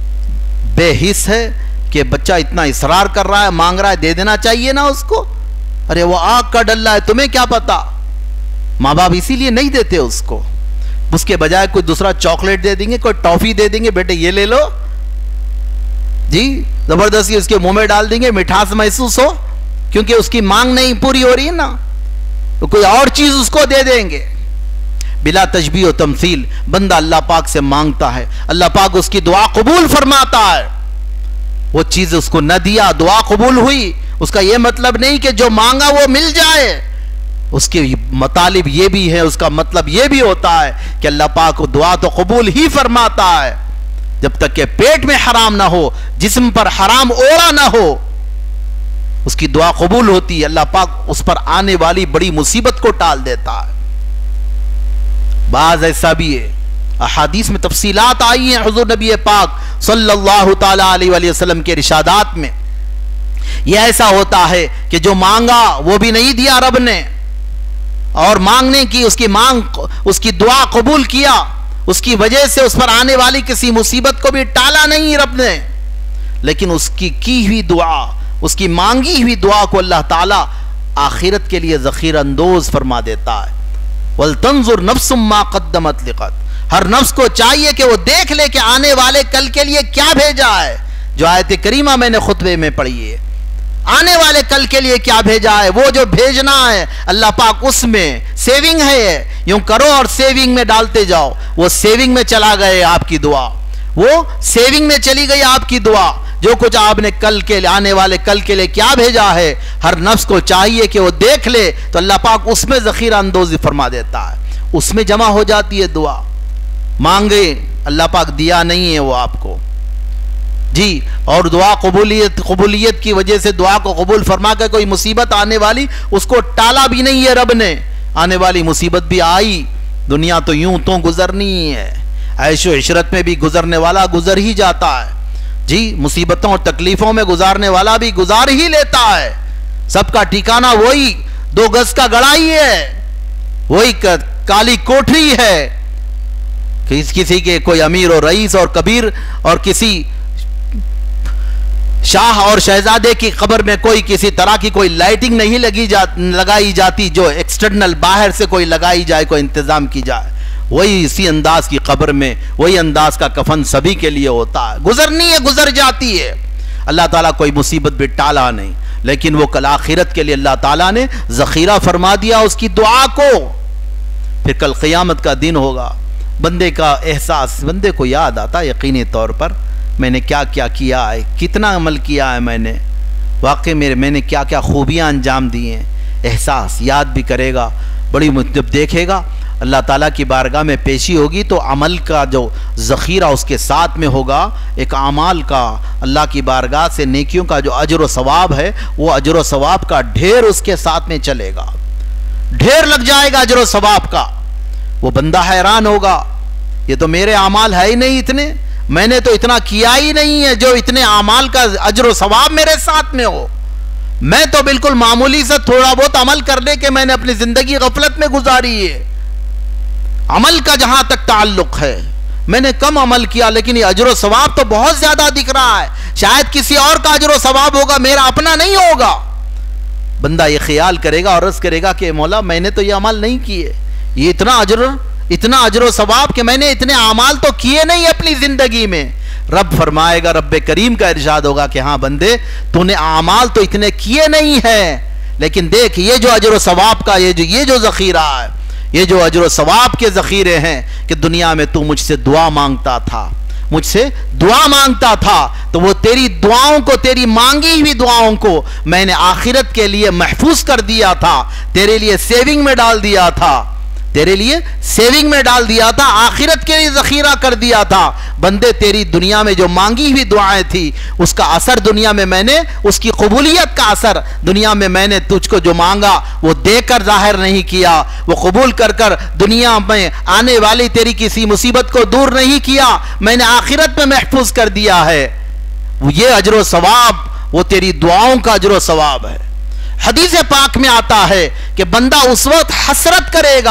बेहिस है कि बच्चा इतना इसरार कर रहा है, मांग रहा है, दे देना चाहिए ना उसको। अरे वो आग का डल्ला है, तुम्हें क्या पता। माँ बाप इसीलिए नहीं देते उसको, उसके बजाय कोई दूसरा चॉकलेट दे देंगे, कोई टॉफी दे देंगे, बेटे ये ले लो जी, जबरदस्ती उसके मुंह में डाल देंगे, मिठास महसूस हो, क्योंकि उसकी मांग नहीं पूरी हो रही ना, तो कोई और चीज उसको दे देंगे। बिला तशबीह व तमसील बंदा अल्लाह पाक से मांगता है, अल्लाह पाक उसकी दुआ कबूल फरमाता है। वो चीज उसको न दिया, दुआ कबूल हुई, उसका यह मतलब नहीं कि जो मांगा वो मिल जाए। उसके मतलब ये भी है, उसका मतलब ये भी होता है कि अल्लाह पाक दुआ तो कबूल ही फरमाता है जब तक के पेट में हराम ना हो, जिस्म पर हराम ओढ़ा ना हो, उसकी दुआ कबूल होती है। अल्लाह पाक उस पर आने वाली बड़ी मुसीबत को टाल देता है। बाज ऐसा भी है, अहादीस में तफसीलात आई हैं हुजूर नबी पाक सल्लल्लाहु ताला अलैहि वसल्लम के इरशादात में। यह ऐसा होता है कि जो मांगा वो भी नहीं दिया रब ने, और मांगने की उसकी मांग, उसकी दुआ कबूल किया, उसकी वजह से उस पर आने वाली किसी मुसीबत को भी टाला नहीं रब ने, लेकिन उसकी की हुई दुआ, उसकी मांगी हुई दुआ को अल्लाह ताला आखिरत के लिए ज़ख़ीर अंदोज फरमा देता है। वल तंजुर नफ्सुम मा क़द्दमत लिग़द, हर नफ्स को चाहिए कि वो देख ले कि आने वाले कल के लिए क्या भेजा है। जो आयत करीमा मैंने खुतबे में पढ़ी है, आने वाले कल के लिए क्या भेजा है, वो जो भेजना है अल्लाह पाक उसमें सेविंग है। यूं करो और सेविंग में डालते जाओ, वो सेविंग में चला गए आपकी दुआ, वो सेविंग में चली गई आपकी दुआ। जो कुछ आपने कल के आने वाले कल के लिए क्या भेजा है, हर नफ्स को चाहिए कि वो देख ले, तो अल्लाह पाक उसमें ज़ख़ीरा अंदोज़ी फरमा देता है, उसमें जमा हो जाती है दुआ। मांगे अल्लाह पाक दिया नहीं है वो आपको जी, और दुआ कबूलियत की वजह से दुआ को कबूल फरमा कर कोई मुसीबत आने वाली उसको टाला भी नहीं है रब ने। आने वाली मुसीबत भी आई, दुनिया तो यूं तो गुजरनी है, ऐशो इशरत में भी गुजरने वाला गुजर ही जाता है जी, मुसीबतों और तकलीफों में गुजारने वाला भी गुजार ही लेता है। सबका ठिकाना वही 2 गज का गड़ा ही है, वही काली कोठरी है। किसी के कोई अमीर और रईस और कबीर और किसी शाह और शहजादे की कब्र में कोई किसी तरह की कोई लाइटिंग नहीं लगाई जाती जो एक्सटर्नल बाहर से कोई लगाई जाए, कोई इंतजाम की जाए। वही इसी अंदाज की कब्र में वही अंदाज का कफन सभी के लिए होता है। गुजरनी है, गुजर जाती है। अल्लाह ताला कोई मुसीबत भी टाला नहीं, लेकिन वो कल आखिरत के लिए अल्लाह ताला ने ज़ख़ीरा फरमा दिया उसकी दुआ को। फिर कल क़यामत का दिन होगा, बंदे का एहसास, बंदे को याद आता यकीनी तौर पर मैंने क्या क्या किया है, कितना अमल किया है मैंने, वाकई मैंने क्या क्या खूबियाँ अंजाम दी हैं। एहसास याद भी करेगा, बड़ी जब देखेगा अल्लाह ताला की बारगाह में पेशी होगी तो अमल का जो ज़ख़ीरा उसके साथ में होगा, एक अमाल का अल्लाह की बारगाह से नेकियों का जो अजर व सवाब है, वो अजर व सवाब का ढेर उसके साथ में चलेगा, ढेर लग जाएगा अजर व सवाब का। वो बंदा हैरान होगा, ये तो मेरे अमाल है ही नहीं इतने, मैंने तो इतना किया ही नहीं है जो इतने अमाल का अजर व सवाब मेरे साथ में हो। मैं तो बिल्कुल मामूली से थोड़ा बहुत अमल करने के मैंने अपनी जिंदगी गफलत में गुजारी है। अमल का जहां तक ताल्लुक है मैंने कम अमल किया, लेकिन ये अजर व सवाब तो बहुत ज्यादा दिख रहा है। शायद किसी और का अजर व सवाब होगा, मेरा अपना नहीं होगा। बंदा ये ख्याल करेगा और अर्ज करेगा कि मौला मैंने तो ये अमल नहीं किए, ये इतना अजर व सवाब कि मैंने इतने अमाल तो किए नहीं अपनी जिंदगी में। रब फरमाएगा, रब करीम का इरशाद होगा कि हाँ बंदे तूने अमाल तो इतने किए नहीं है, लेकिन देख ये जो अजर व सवाब का ये जो ज़ख़ीरा है, ये जो अजर व सवाब के ज़ख़ीरे हैं कि दुनिया में तू मुझसे दुआ मांगता था, मुझसे दुआ मांगता था, तो वो तेरी दुआओं को, तेरी मांगी हुई दुआओं को मैंने आखिरत के लिए महफूज कर दिया था, तेरे लिए सेविंग में डाल दिया था, तेरे लिए सेविंग में डाल दिया था, आखिरत के लिए ज़ख़ीरा कर दिया था। बंदे तेरी दुनिया में जो मांगी हुई दुआएं थी उसका असर दुनिया में मैंने, उसकी कबूलियत का असर दुनिया में मैंने तुझको जो मांगा वो देकर जाहिर नहीं किया, वो कबूल कर कर दुनिया में आने वाली तेरी किसी मुसीबत को दूर नहीं किया, मैंने आखिरत में महफूज कर दिया है। ये अजर व सवाब वो तेरी दुआओं का अजर व सवाब है। हदीस पाक में आता है कि बंदा उस वक्त हसरत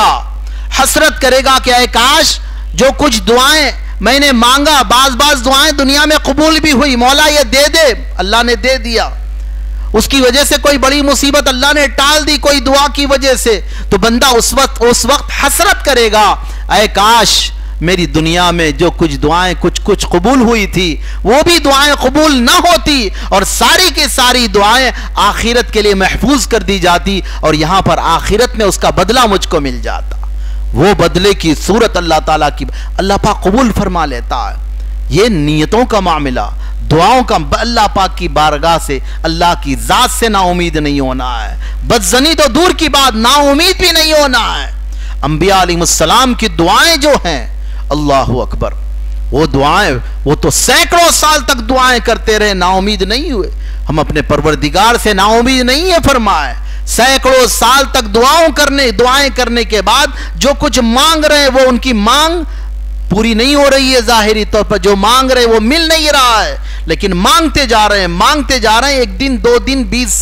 करेगा कि ऐ काश जो कुछ दुआएं मैंने मांगा, बाज दुआएं दुनिया में कबूल भी हुई, मौला ये दे दे, अल्लाह ने दे दिया। उसकी वजह से कोई बड़ी मुसीबत अल्लाह ने टाल दी कोई दुआ की वजह से, तो बंदा उस वक्त हसरत करेगा, ऐ काश मेरी दुनिया में जो कुछ दुआएं कुछ कबूल हुई थी वो भी दुआएं कबूल ना होती और सारी की सारी दुआएं आखिरत के लिए महफूज कर दी जाती और यहां पर आखिरत में उसका बदला मुझको मिल जाता। वो बदले की सूरत अल्लाह ताला की अल्लाह पाक कबूल फरमा लेता है। ये नियतों का मामला, दुआओं का अल्लाह पाक की बारगाह से, अल्लाह की जात से नाउमीद नहीं होना है। बदजनी तो दूर की बात, नाउमीद भी नहीं होना है। अंबिया अलैहिस्सलाम की दुआएं जो हैं, अल्लाह अकबर, वो दुआएं, वो तो सैकड़ों साल तक दुआएं करते रहे, नाउमीद नहीं हुए। हम अपने परवरदिगार से नाउमीद नहीं है फरमाए। सैकड़ों साल तक दुआएं करने के बाद जो कुछ मांग रहे हैं वो उनकी मांग पूरी नहीं हो रही है। जाहिरी तौर पर जो मांग रहे हैं वो मिल नहीं रहा है, लेकिन मांगते जा रहे हैं। एक दिन, 2 दिन,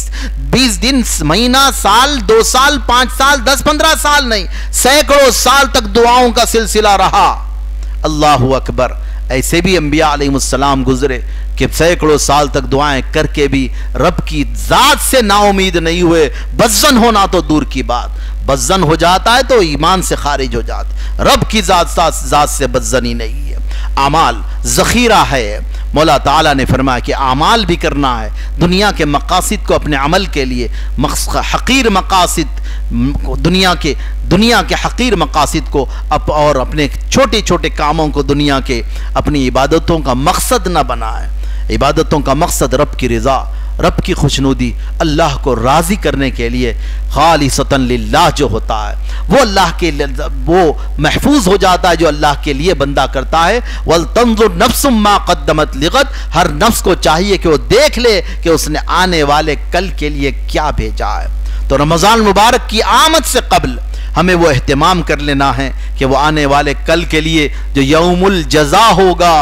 20 दिन, महीना, साल, 2 साल, 5 साल, 10-15 साल नहीं, सैकड़ों साल तक दुआओं का सिलसिला रहा। अल्लाहु अकबर। ऐसे भी अंबिया अलैहिस्सलाम गुजरे कि सैकड़ों साल तक दुआएं करके भी रब की जात से नाउमीद नहीं हुए। बज़्ज़न होना तो दूर की बात, बज़्ज़न हो जाता है तो ईमान से खारिज हो जाता। रब की जात से बज़्ज़नी नहीं है। आमाल ज़ख़ीरा है। मौला ताला ने फरमाया कि आमाल भी करना है, दुनिया के मकासिद को अपने अमल के लिए, हकीर मकासिद, दुनिया के हकीर मकासिद को और अपने छोटे छोटे कामों को दुनिया के अपनी इबादतों का मकसद न बनाए। इबादतों का मकसद रब की रज़ा, रब की खुशनुदी, अल्लाह को राज़ी करने के लिए खालिसतन लिल्लाह जो होता है वो अल्लाह के वो महफूज हो जाता है जो अल्लाह के लिए बंदा करता है। वल तंजुर नफ्सुम मा क़द्दमत लिग़द, हर नफ्स को चाहिए कि वो देख ले कि उसने आने वाले कल के लिए क्या भेजा है। तो रमज़ान मुबारक की आमद से कबल हमें वो एहतिमाम कर लेना है कि वो आने वाले कल के लिए जो यौमुल जज़ा होगा,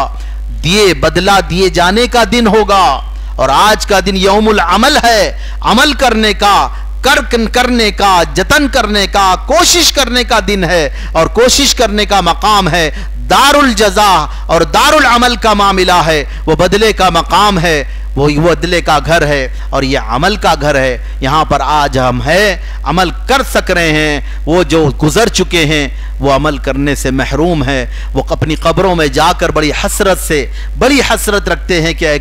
बदला दिए जाने का दिन होगा, और आज का दिन यौमुल अमल है, अमल करने का, करने का, जतन करने का, कोशिश करने का दिन है, और कोशिश करने का मकाम है दारुल जज़ा, और दारुल अमल का मामला है, वो बदले का मकाम है, वो बदले का घर है, और ये अमल का घर है। यहाँ पर आज हम हैं, अमल कर सक रहे हैं, वो जो गुजर चुके हैं वो अमल करने से महरूम है। वो अपनी कब्रों में जाकर बड़ी हसरत रखते हैं कि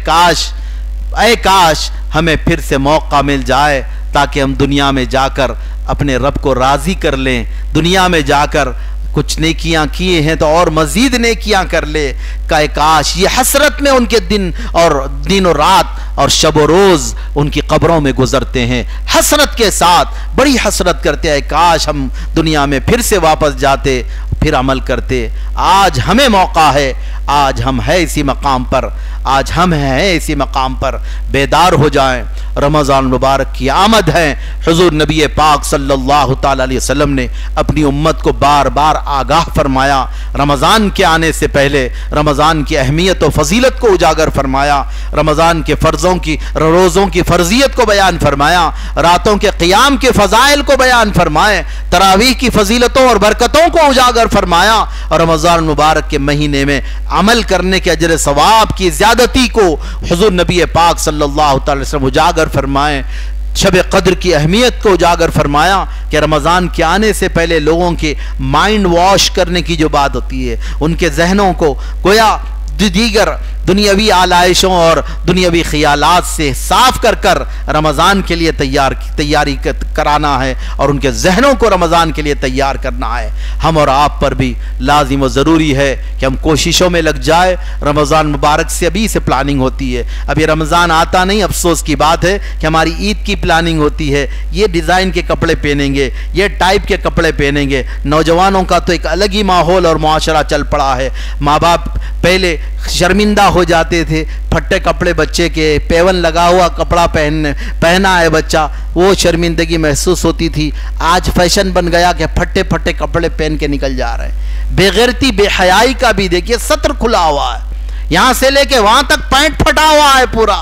ऐ काश हमें फिर से मौका मिल जाए ताकि हम दुनिया में जाकर अपने रब को राज़ी कर लें, दुनिया में जाकर कुछ नेकियां किए हैं तो और मजीद नेकियां कर ले। काश ये हसरत में उनके दिन और रात और शब और रोज उनकी कब्रों में गुजरते हैं, हसरत के साथ बड़ी हसरत करते हैं, काश हम दुनिया में फिर से वापस जाते, फिर अमल करते। आज हमें मौका है, आज हम हैं इसी मकाम पर, आज हम हैं इसी मकाम पर, बेदार हो जाएं। रमज़ान मुबारक की आमद है। हुजूर नबी पाक सल्लल्लाहु ताला अलैहि वसल्लम ने अपनी उम्मत को बार बार आगाह फरमाया, रमज़ान के आने से पहले रमज़ान की अहमियत और फजीलत को उजागर फरमाया, रमज़ान के फ़र्ज़ों की, रोज़ों की फ़र्जियत को बयान फरमाया, रातों के क़ियाम के फ़ज़ाइल को बयान फरमाए, तरावीह की फजीलतों और बरकतों को उजागर फरमाया, और रमज़ान मुबारक के महीने में अमल करने के अजर सवाब की ज़्यादती को हुजूर नबी पाक सल्लल्लाहु अलैहि वसल्लम उजागर फरमाए। शब कद्र की अहमियत को उजागर फरमाया कि रमज़ान के आने से पहले लोगों के माइंड वॉश करने की जो बात होती है, उनके जहनों को गोया दीगर दुनियावी आलाइशों और दुनियावी ख्यालात से साफ कर कर रमज़ान के लिए तैयारी कराना है, और उनके जहनों को रमज़ान के लिए तैयार करना है। हम और आप पर भी लाजिम व ज़रूरी है कि हम कोशिशों में लग जाए। रमज़ान मुबारक से अभी से प्लानिंग होती है, अभी रमज़ान आता नहीं। अफसोस की बात है कि हमारी ईद की प्लानिंग होती है, ये डिज़ाइन के कपड़े पहनेंगे, ये टाइप के कपड़े पहनेंगे। नौजवानों का तो एक अलग ही माहौल और मुआशरा चल पड़ा है। माँ बाप पहले शर्मिंदा हो जाते थे, फट्टे कपड़े बच्चे के, पेवन लगा हुआ कपड़ा पहना है बच्चा, वो शर्मिंदगी महसूस होती थी। आज फैशन बन गया कि फट्टे फट्टे कपड़े पहन के निकल जा रहे हैं। बेगैरती बेहयाई का भी देखिए सत्र खुला हुआ है, यहां से लेके वहां तक पैंट फटा हुआ है पूरा।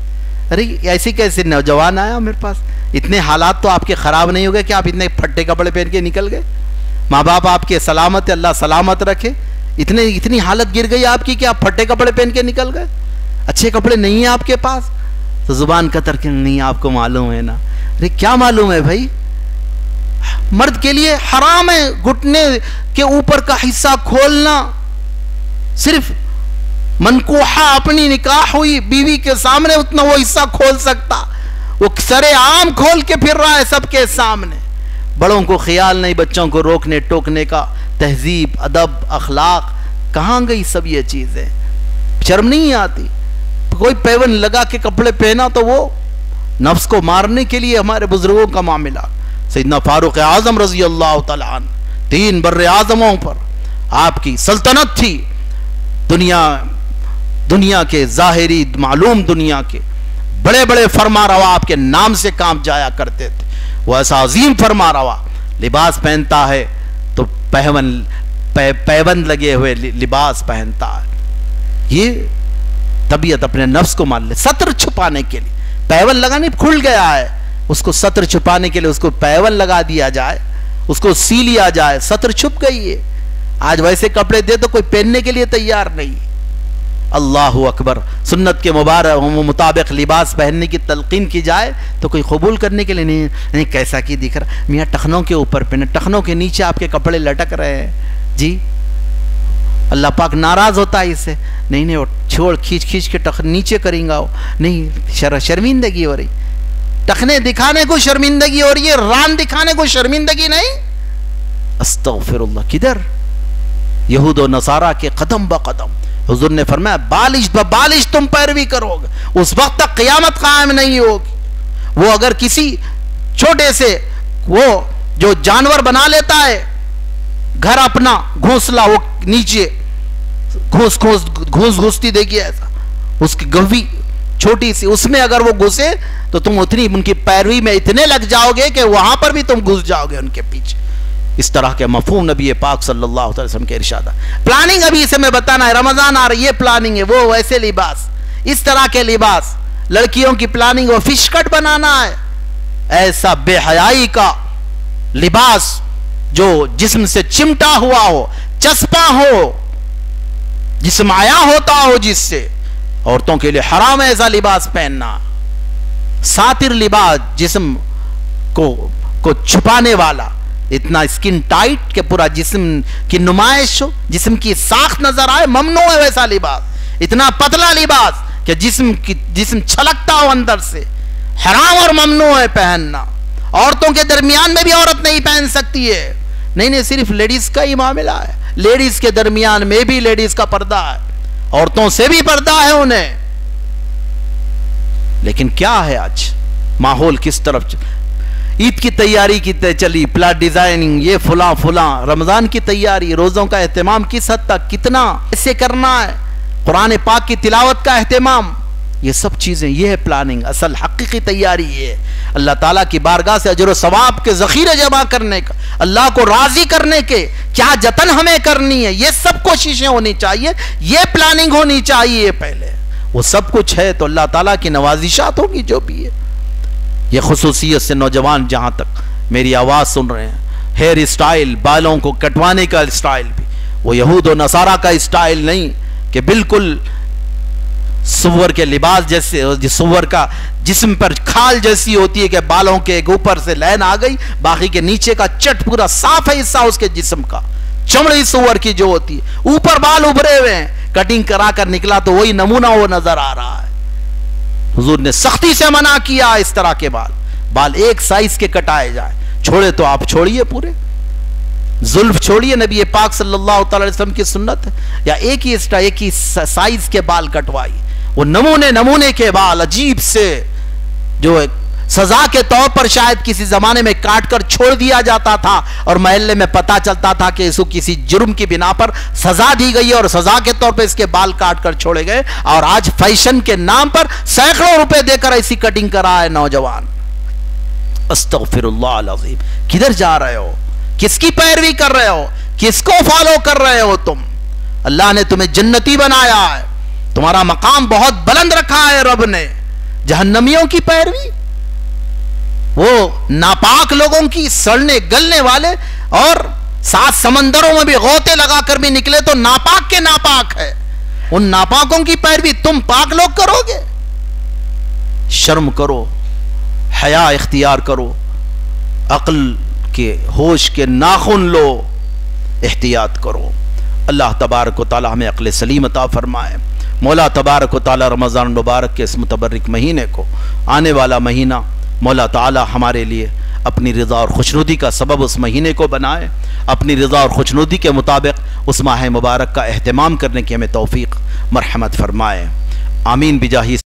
अरे ऐसी कैसे नौजवान आया मेरे पास? इतने हालात तो आपके खराब नहीं हो गए कि आप इतने फट्टे कपड़े पहन के निकल गए? माँ बाप आपके सलामत है, अल्लाह सलामत रखे। इतनी हालत गिर गई आपकी कि आप फटे कपड़े पहन के निकल गए, अच्छे कपड़े नहीं है आपके पास, तो जुबान कतर के नहीं आपको मालूम है ना। अरे क्या मालूम है भाई, मर्द के लिए हराम है घुटने के ऊपर का हिस्सा खोलना, सिर्फ मनकूहा अपनी निकाह हुई बीवी के सामने उतना वो हिस्सा खोल सकता, वो सरे आम खोल के फिर रहा है सबके सामने। बड़ों को ख्याल नहीं बच्चों को रोकने टोकने का, तहजीब अदब अखलाक कहाँ गई सब ये चीजें? शर्म नहीं आती? कोई पैवन लगा के कपड़े पहना तो वो नफ्स को मारने के लिए हमारे बुजुर्गों का मामला। सैयदना फारूक आजम रजी अल्लाह तआला अन्हु 3 बर्रे आजमों पर आपकी सल्तनत थी। दुनिया के जाहिरी मालूम दुनिया के बड़े बड़े फरमा रवा आपके नाम से काम जाया करते थे। वो ऐसा अजीम फरमा रवा, लिबास पहनता है तो पैबंद लगे हुए लिबास पहनता है। ये तबीयत अपने नफ्स को मान ले, सत्र छुपाने के लिए पैवन लगाने खुल गया है, उसको सत्र छुपाने के लिए उसको पैवन लगा दिया जाए, उसको सी लिया जाए, सत्र छुप गई है। आज वैसे कपड़े दे तो कोई पहनने के लिए तैयार नहीं। अल्लाहु अकबर। सुन्नत के मुताबिक लिबास पहनने की तलकीन की जाए तो कोई कबूल करने के लिए नहीं कैसा की दिख रहा, मियाँ टखनों के ऊपर पहने, टखनों के नीचे आपके कपड़े लटक रहे हैं जी, अल्लाह पाक नाराज होता है इससे। नहीं वो छोड़, खींच खींच के टख नीचे करेंगे, नहीं शर्मिंदगी हो रही, टखने दिखाने को शर्मिंदगी हो रही है, रान दिखाने को शर्मिंदगी नहीं। अस्तगफिरुल्लाह। किधर? यहूद और नसारा के कदम ब कदम हुजूर ने फरमाया बालिश ब बालिश तुम पैरवी करोगे, उस वक्त तक क़यामत कायम नहीं होगी। वो अगर किसी छोटे से वो जो जानवर बना लेता है घर अपना घोंसला, वो नीचे घुसती देखिए ऐसा, उसकी गहवी छोटी सी, उसमें अगर वो घुसे तो तुम उतनी उनकी पैरवी में इतने लग जाओगे कि वहां पर भी तुम घुस जाओगे उनके पीछे। इस तरह के मफहूम नबी पाक सल्लल्लाहु अलैहि वसल्लम के इरशाद। प्लानिंग अभी इसे मैं बताना है, रमजान आ रही है, प्लानिंग है, वो वैसे लिबास, इस तरह के लिबास, लड़कियों की प्लानिंग वो फिश कट बनाना है, ऐसा बेहयाई का लिबास जो जिस्म से चिमटा हुआ हो, चस्पा हो, जिस्म आया होता हो, जिससे औरतों के लिए हराम है ऐसा लिबास पहनना। सातिर लिबास, जिस्म को छुपाने वाला, इतना स्किन टाइट के पूरा जिस्म की नुमाइश हो, जिस्म की साख नजर आए, ममनू है वैसा लिबास। इतना पतला लिबास कि जिस्म छलकता हो अंदर से, हराम और ममनू है पहनना। औरतों के दरमियान में भी औरत नहीं पहन सकती है। नहीं, सिर्फ लेडीज का ही मामला है, लेडीज के दरमियान में भी लेडीज का पर्दा है, औरतों से भी पर्दा है उन्हें। लेकिन क्या है आज माहौल किस तरफ? ईद की तैयारी की चली, प्लाट डिजाइनिंग, ये फुला फुला, रमजान की तैयारी, रोजों का एहतमाम किस हद तक, कितना ऐसे करना है, कुरान पाक की तिलावत का एहतमाम, ये सब चीजें, ये है प्लानिंग। असल हकीकी तैयारी ये है अल्लाह ताला की बारगाह से अजर सवाब के जखीरे जमा करने का, अल्लाह को राजी करने के क्या जतन हमें करनी है, ये सब कोशिशें होनी चाहिए, ये प्लानिंग होनी चाहिए। पहले वो सब कुछ है तो अल्लाह ताला की नवाजिशात होगी जो भी है। ये खुसूसियत से नौजवान जहां तक मेरी आवाज सुन रहे हैं, हेयर स्टाइल, बालों को कटवाने का स्टाइल भी वो यहूद और नसारा का स्टाइल नहीं कि बिल्कुल सुअर के लिबास जैसे, सुअर का जिस्म पर खाल जैसी होती है कि बालों के ऊपर से लाइन आ गई, बाकी के नीचे का चट पूरा साफ है हिस्सा उसके जिस्म का, चमड़ी सुअर की जो होती है, ऊपर बाल उभरे हुए हैं, कटिंग करा कर निकला तो वही नमूना वो नजर आ रहा है। हुजूर ने सख्ती से मना किया इस तरह के बाल एक साइज के कटाए जाए। छोड़े तो आप छोड़िए, पूरे जुल्फ छोड़िए, नबी पाक सल्लल्लाहु अलैहि वसल्लम की सुन्नत है, या एक ही साइज के बाल कटवाइए। वो नमूने के बाल अजीब से, जो सजा के तौर पर शायद किसी जमाने में काट कर छोड़ दिया जाता था और महल्ले में पता चलता था कि इसको किसी जुर्म की बिना पर सजा दी गई है और सजा के तौर पर इसके बाल काट कर छोड़े गए, और आज फैशन के नाम पर सैकड़ों रुपए देकर ऐसी कटिंग करा है नौजवान। अस्तगफिरुल्लाह अज़ीम। किधर जा रहे हो? किसकी पैरवी कर रहे हो? किसको फॉलो कर रहे हो तुम? अल्लाह ने तुम्हें जन्नती बनाया है, तुम्हारा मकाम बहुत बुलंद रखा है रब ने। जहन्नमियों की पैरवी, वो नापाक लोगों की, सड़ने गलने वाले, और 7 समंदरों में भी गोते लगाकर भी निकले तो नापाक के नापाक है, उन नापाकों की पैरवी तुम पाक लोग करोगे? शर्म करो, हया इख्तियार करो, अक्ल के होश के नाखून लो, एहतियात करो। अल्लाह तबारक व तआला हमें अक्ल सलीम अता फरमाए। मौला तबारक व तआला रमज़ान मुबारक के इस मुतबर्रिक महीने को, आने वाला महीना, मौला ताला हमारे लिए अपनी रज़ा और खुशनुदी का सबब उस महीने को बनाए। अपनी रज़ा और खुशनुदी के मुताबिक उस माह मुबारक का एहतमाम करने की हमें तौफीक मरहमत फरमाए। आमीन बिजाही